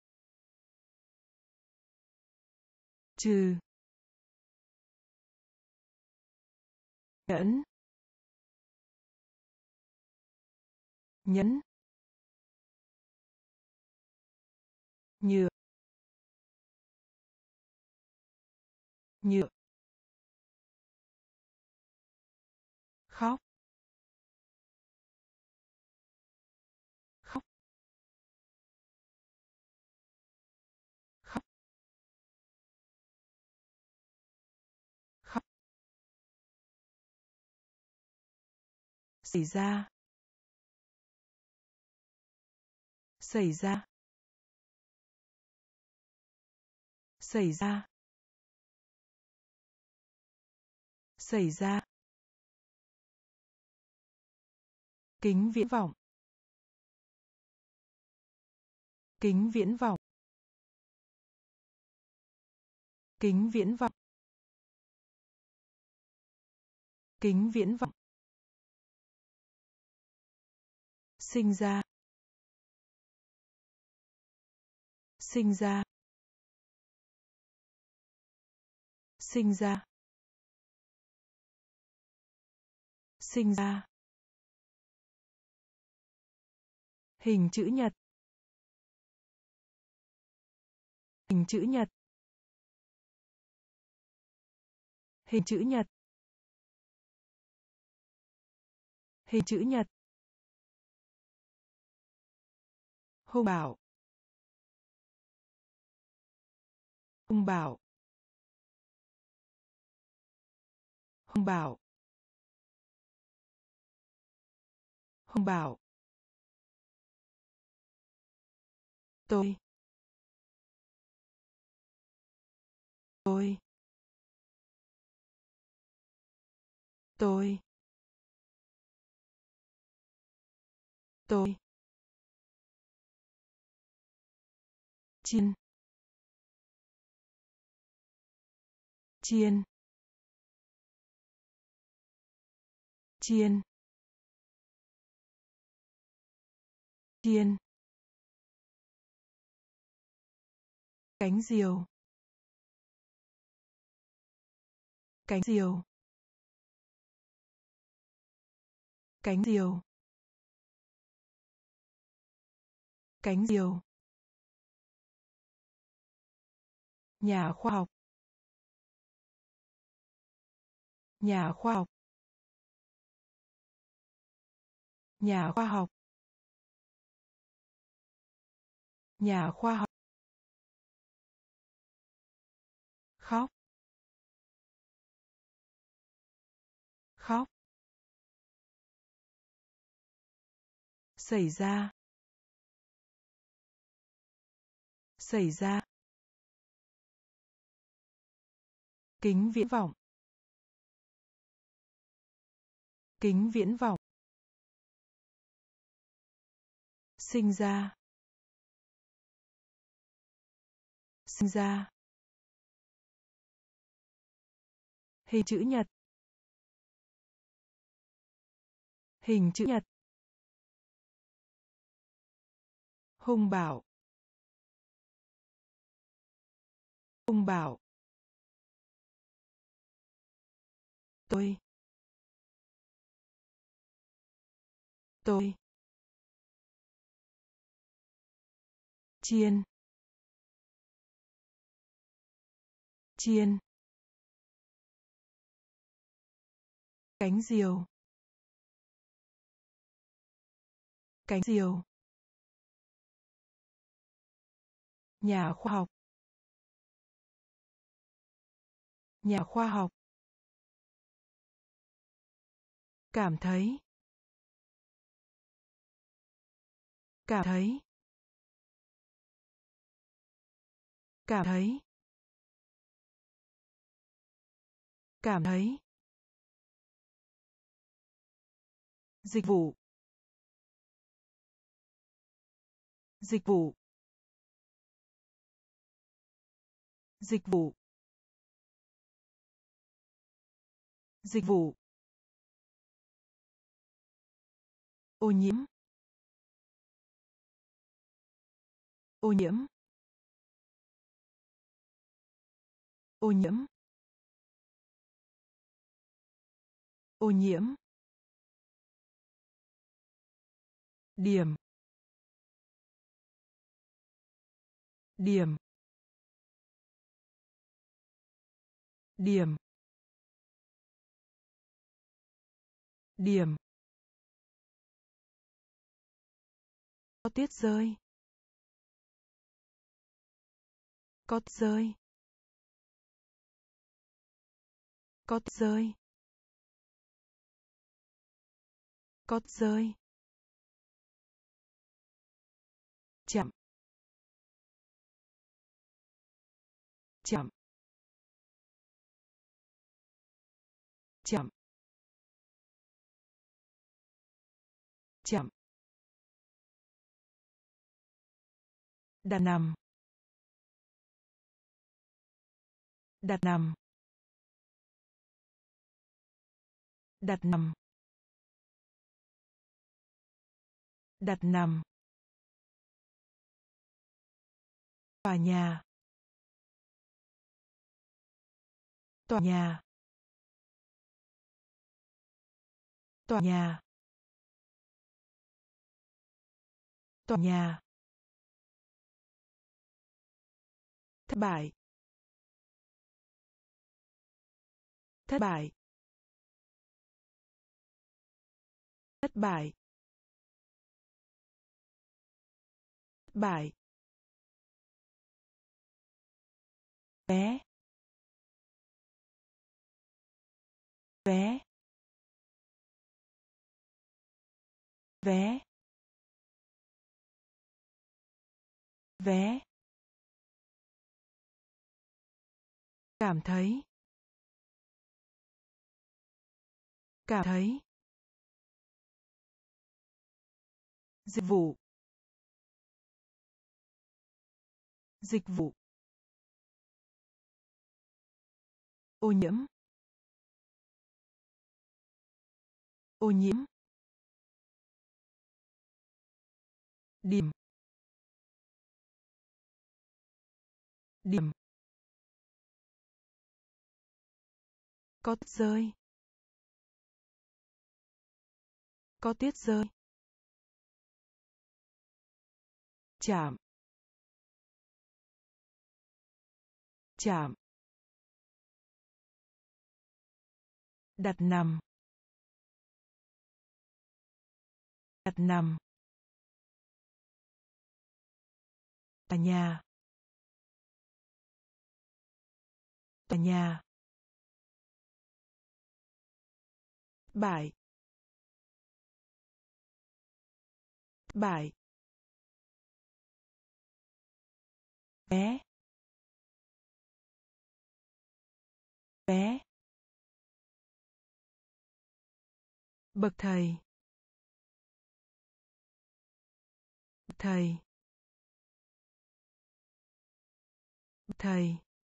trừ, nhẫn, nhẫn, nhựa, nhựa, khóc, khóc, khóc, khóc, xảy ra, xảy ra, xảy ra, xảy ra, kính viễn vọng, kính viễn vọng, kính viễn vọng, kính viễn vọng, sinh ra, sinh ra, sinh ra, sinh ra, hình chữ nhật, hình chữ nhật, hình chữ nhật, hình chữ nhật, hung bạo, hung bạo, hung bạo, hung bạo, tôi, tôi, tôi, tôi, chiên, chiên, chiên, chiên, cánh diều, Cánh diều. Cánh diều. Cánh diều. Nhà khoa học. Nhà khoa học. Nhà khoa học. Nhà khoa học. Khóc. Khóc. Xảy ra. Xảy ra. Kính viễn vọng. Kính viễn vọng. Sinh ra. Sinh ra. Hình chữ nhật. Hình chữ nhật. Hung bạo. Hung bạo. Tôi. Tôi. Chiên. Chiên. Cánh diều. Cánh diều. Nhà khoa học. Nhà khoa học. Cảm thấy. Cảm thấy. Cảm thấy. Cảm thấy. Dịch vụ. Dịch vụ. Dịch vụ. Dịch vụ. Ô nhiễm. Ô nhiễm. Ô nhiễm. Ô nhiễm. Điểm. Điểm. Điểm. Điểm. Có tuyết rơi. Có tuyết rơi. Có tuyết rơi. Có tuyết rơi. Chậm. Chậm. Chậm. Chậm. Đặt nằm. Đặt nằm. Đặt nằm. Đặt nằm. Tòa nhà. Tòa nhà. Tòa nhà. Tòa nhà. Thất bại. Thất bại. Thất bại. Thất bại. Vé. Vé. Vé. Vé. Cảm thấy. Cảm thấy. Dịch vụ. Dịch vụ. Ô nhiễm. Ô nhiễm. Điểm. Điểm. Có tuyết rơi. Có tuyết rơi. Chạm. Chạm. Đặt nằm. Đặt nằm. Tòa nhà. Tòa nhà. Bãi. Bãi. Bé. Bé. Bậc thầy. Bậc thầy. Bậc thầy.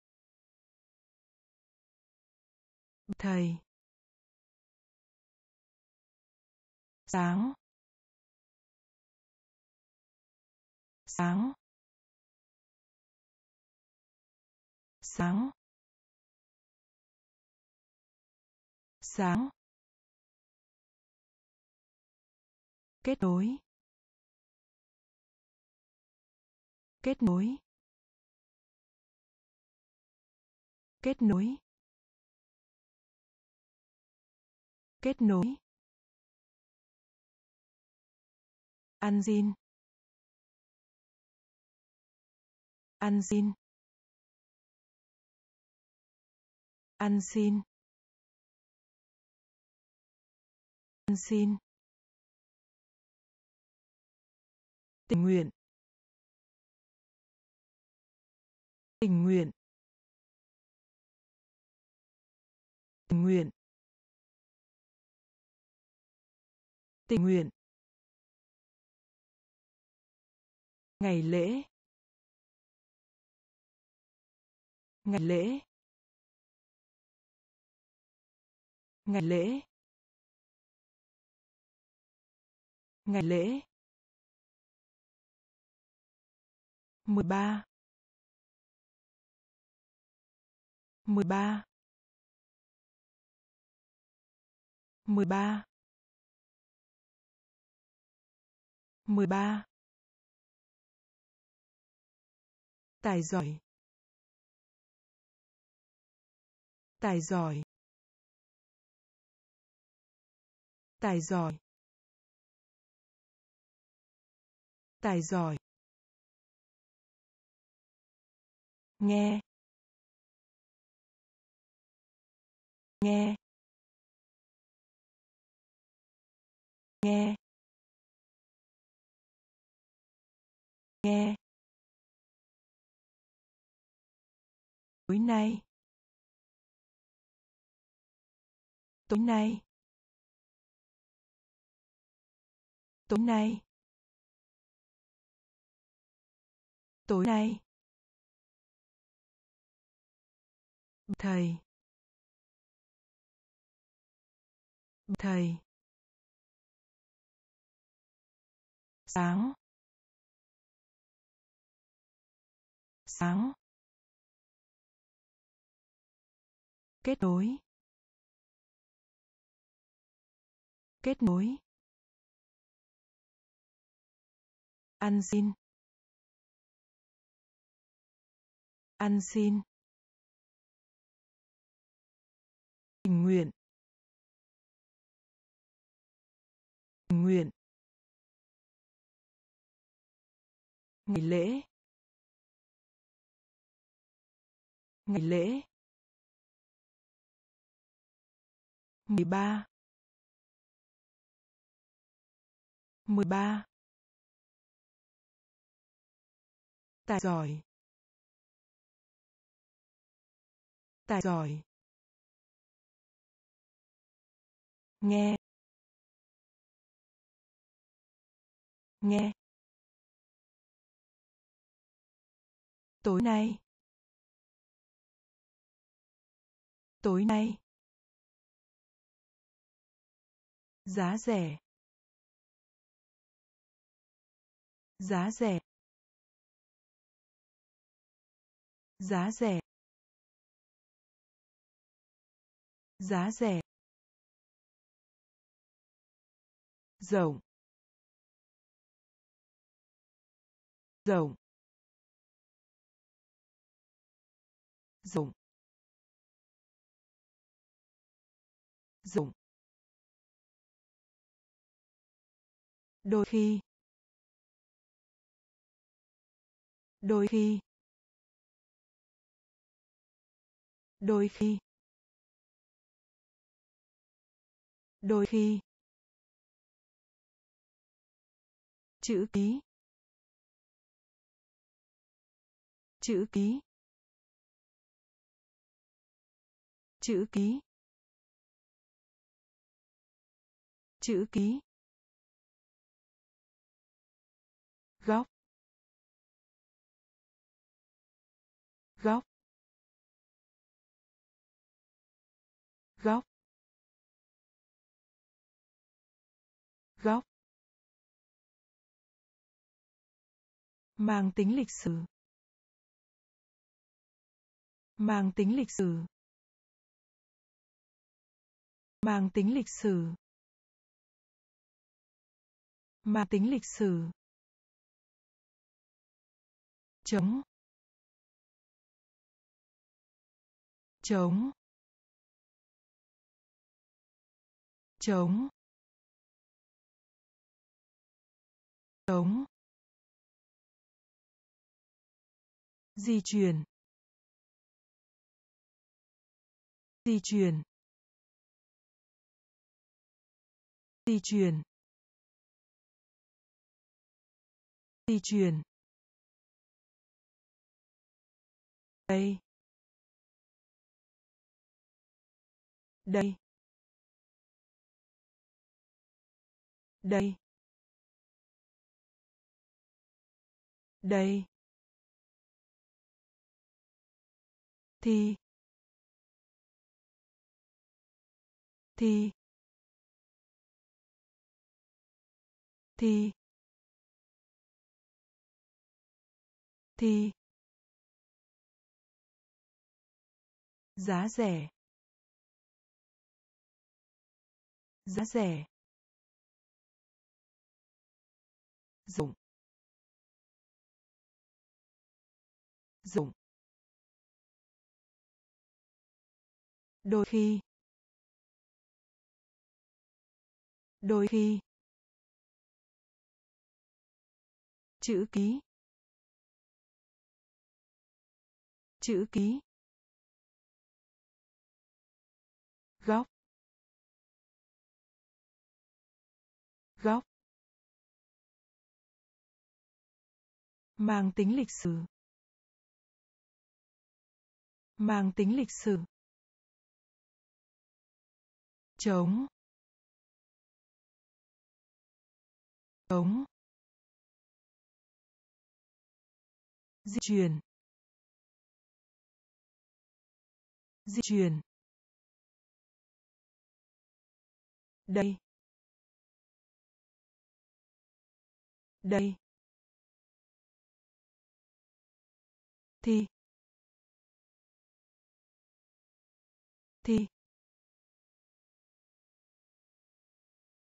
Bậc thầy. Sáng. Sáng. Sáng. Sáng. Kết nối. Kết nối. Kết nối. Kết nối. Ăn xin. Ăn xin. Ăn xin. Ăn xin. Tình nguyện. Tình nguyện. Tình nguyện. Tình nguyện. Ngày lễ. Ngày lễ. Ngày lễ. Ngày lễ. 13. 13. 13. 13. Tài giỏi. Tài giỏi. Tài giỏi. Tài giỏi. Nghe. Nghe. Nghe. Nghe. Tối nay. Tối nay. Tối nay. Tối nay. Thầy. Thầy. Sáng. Sáng. Kết nối. Kết nối. Ăn xin. Ăn xin. Tình nguyện. Tình nguyện. Ngày lễ. Ngày lễ. 13. 13. Tài giỏi. Tài giỏi. Nghe. Nghe. Tối nay. Tối nay. Giá rẻ. Giá rẻ. Giá rẻ. Giá rẻ. Rộng. Rộng. Rộng. Rộng. Đôi khi. Đôi khi. Đôi khi. Đôi khi. Chữ ký. Chữ ký. Chữ ký. Chữ ký. Góc. Góc. Góc. Góc. Mang tính lịch sử. Mang tính lịch sử. Mang tính lịch sử. Mang tính lịch sử. Chống. Chống. Chống. Chống. Di chuyển. Di chuyển. Di chuyển. Di chuyển. Đây. Đây. Đây. Đây. Thì. Thì. Thì. Thì. Giá rẻ. Giá rẻ. Rộng. Rộng. Đôi khi. Đôi khi. Chữ ký. Chữ ký. Góc. Góc. Mang tính lịch sử. Mang tính lịch sử. Chống. Chống. Di chuyển. Di chuyển. Đây. Đây. Thì. Thì.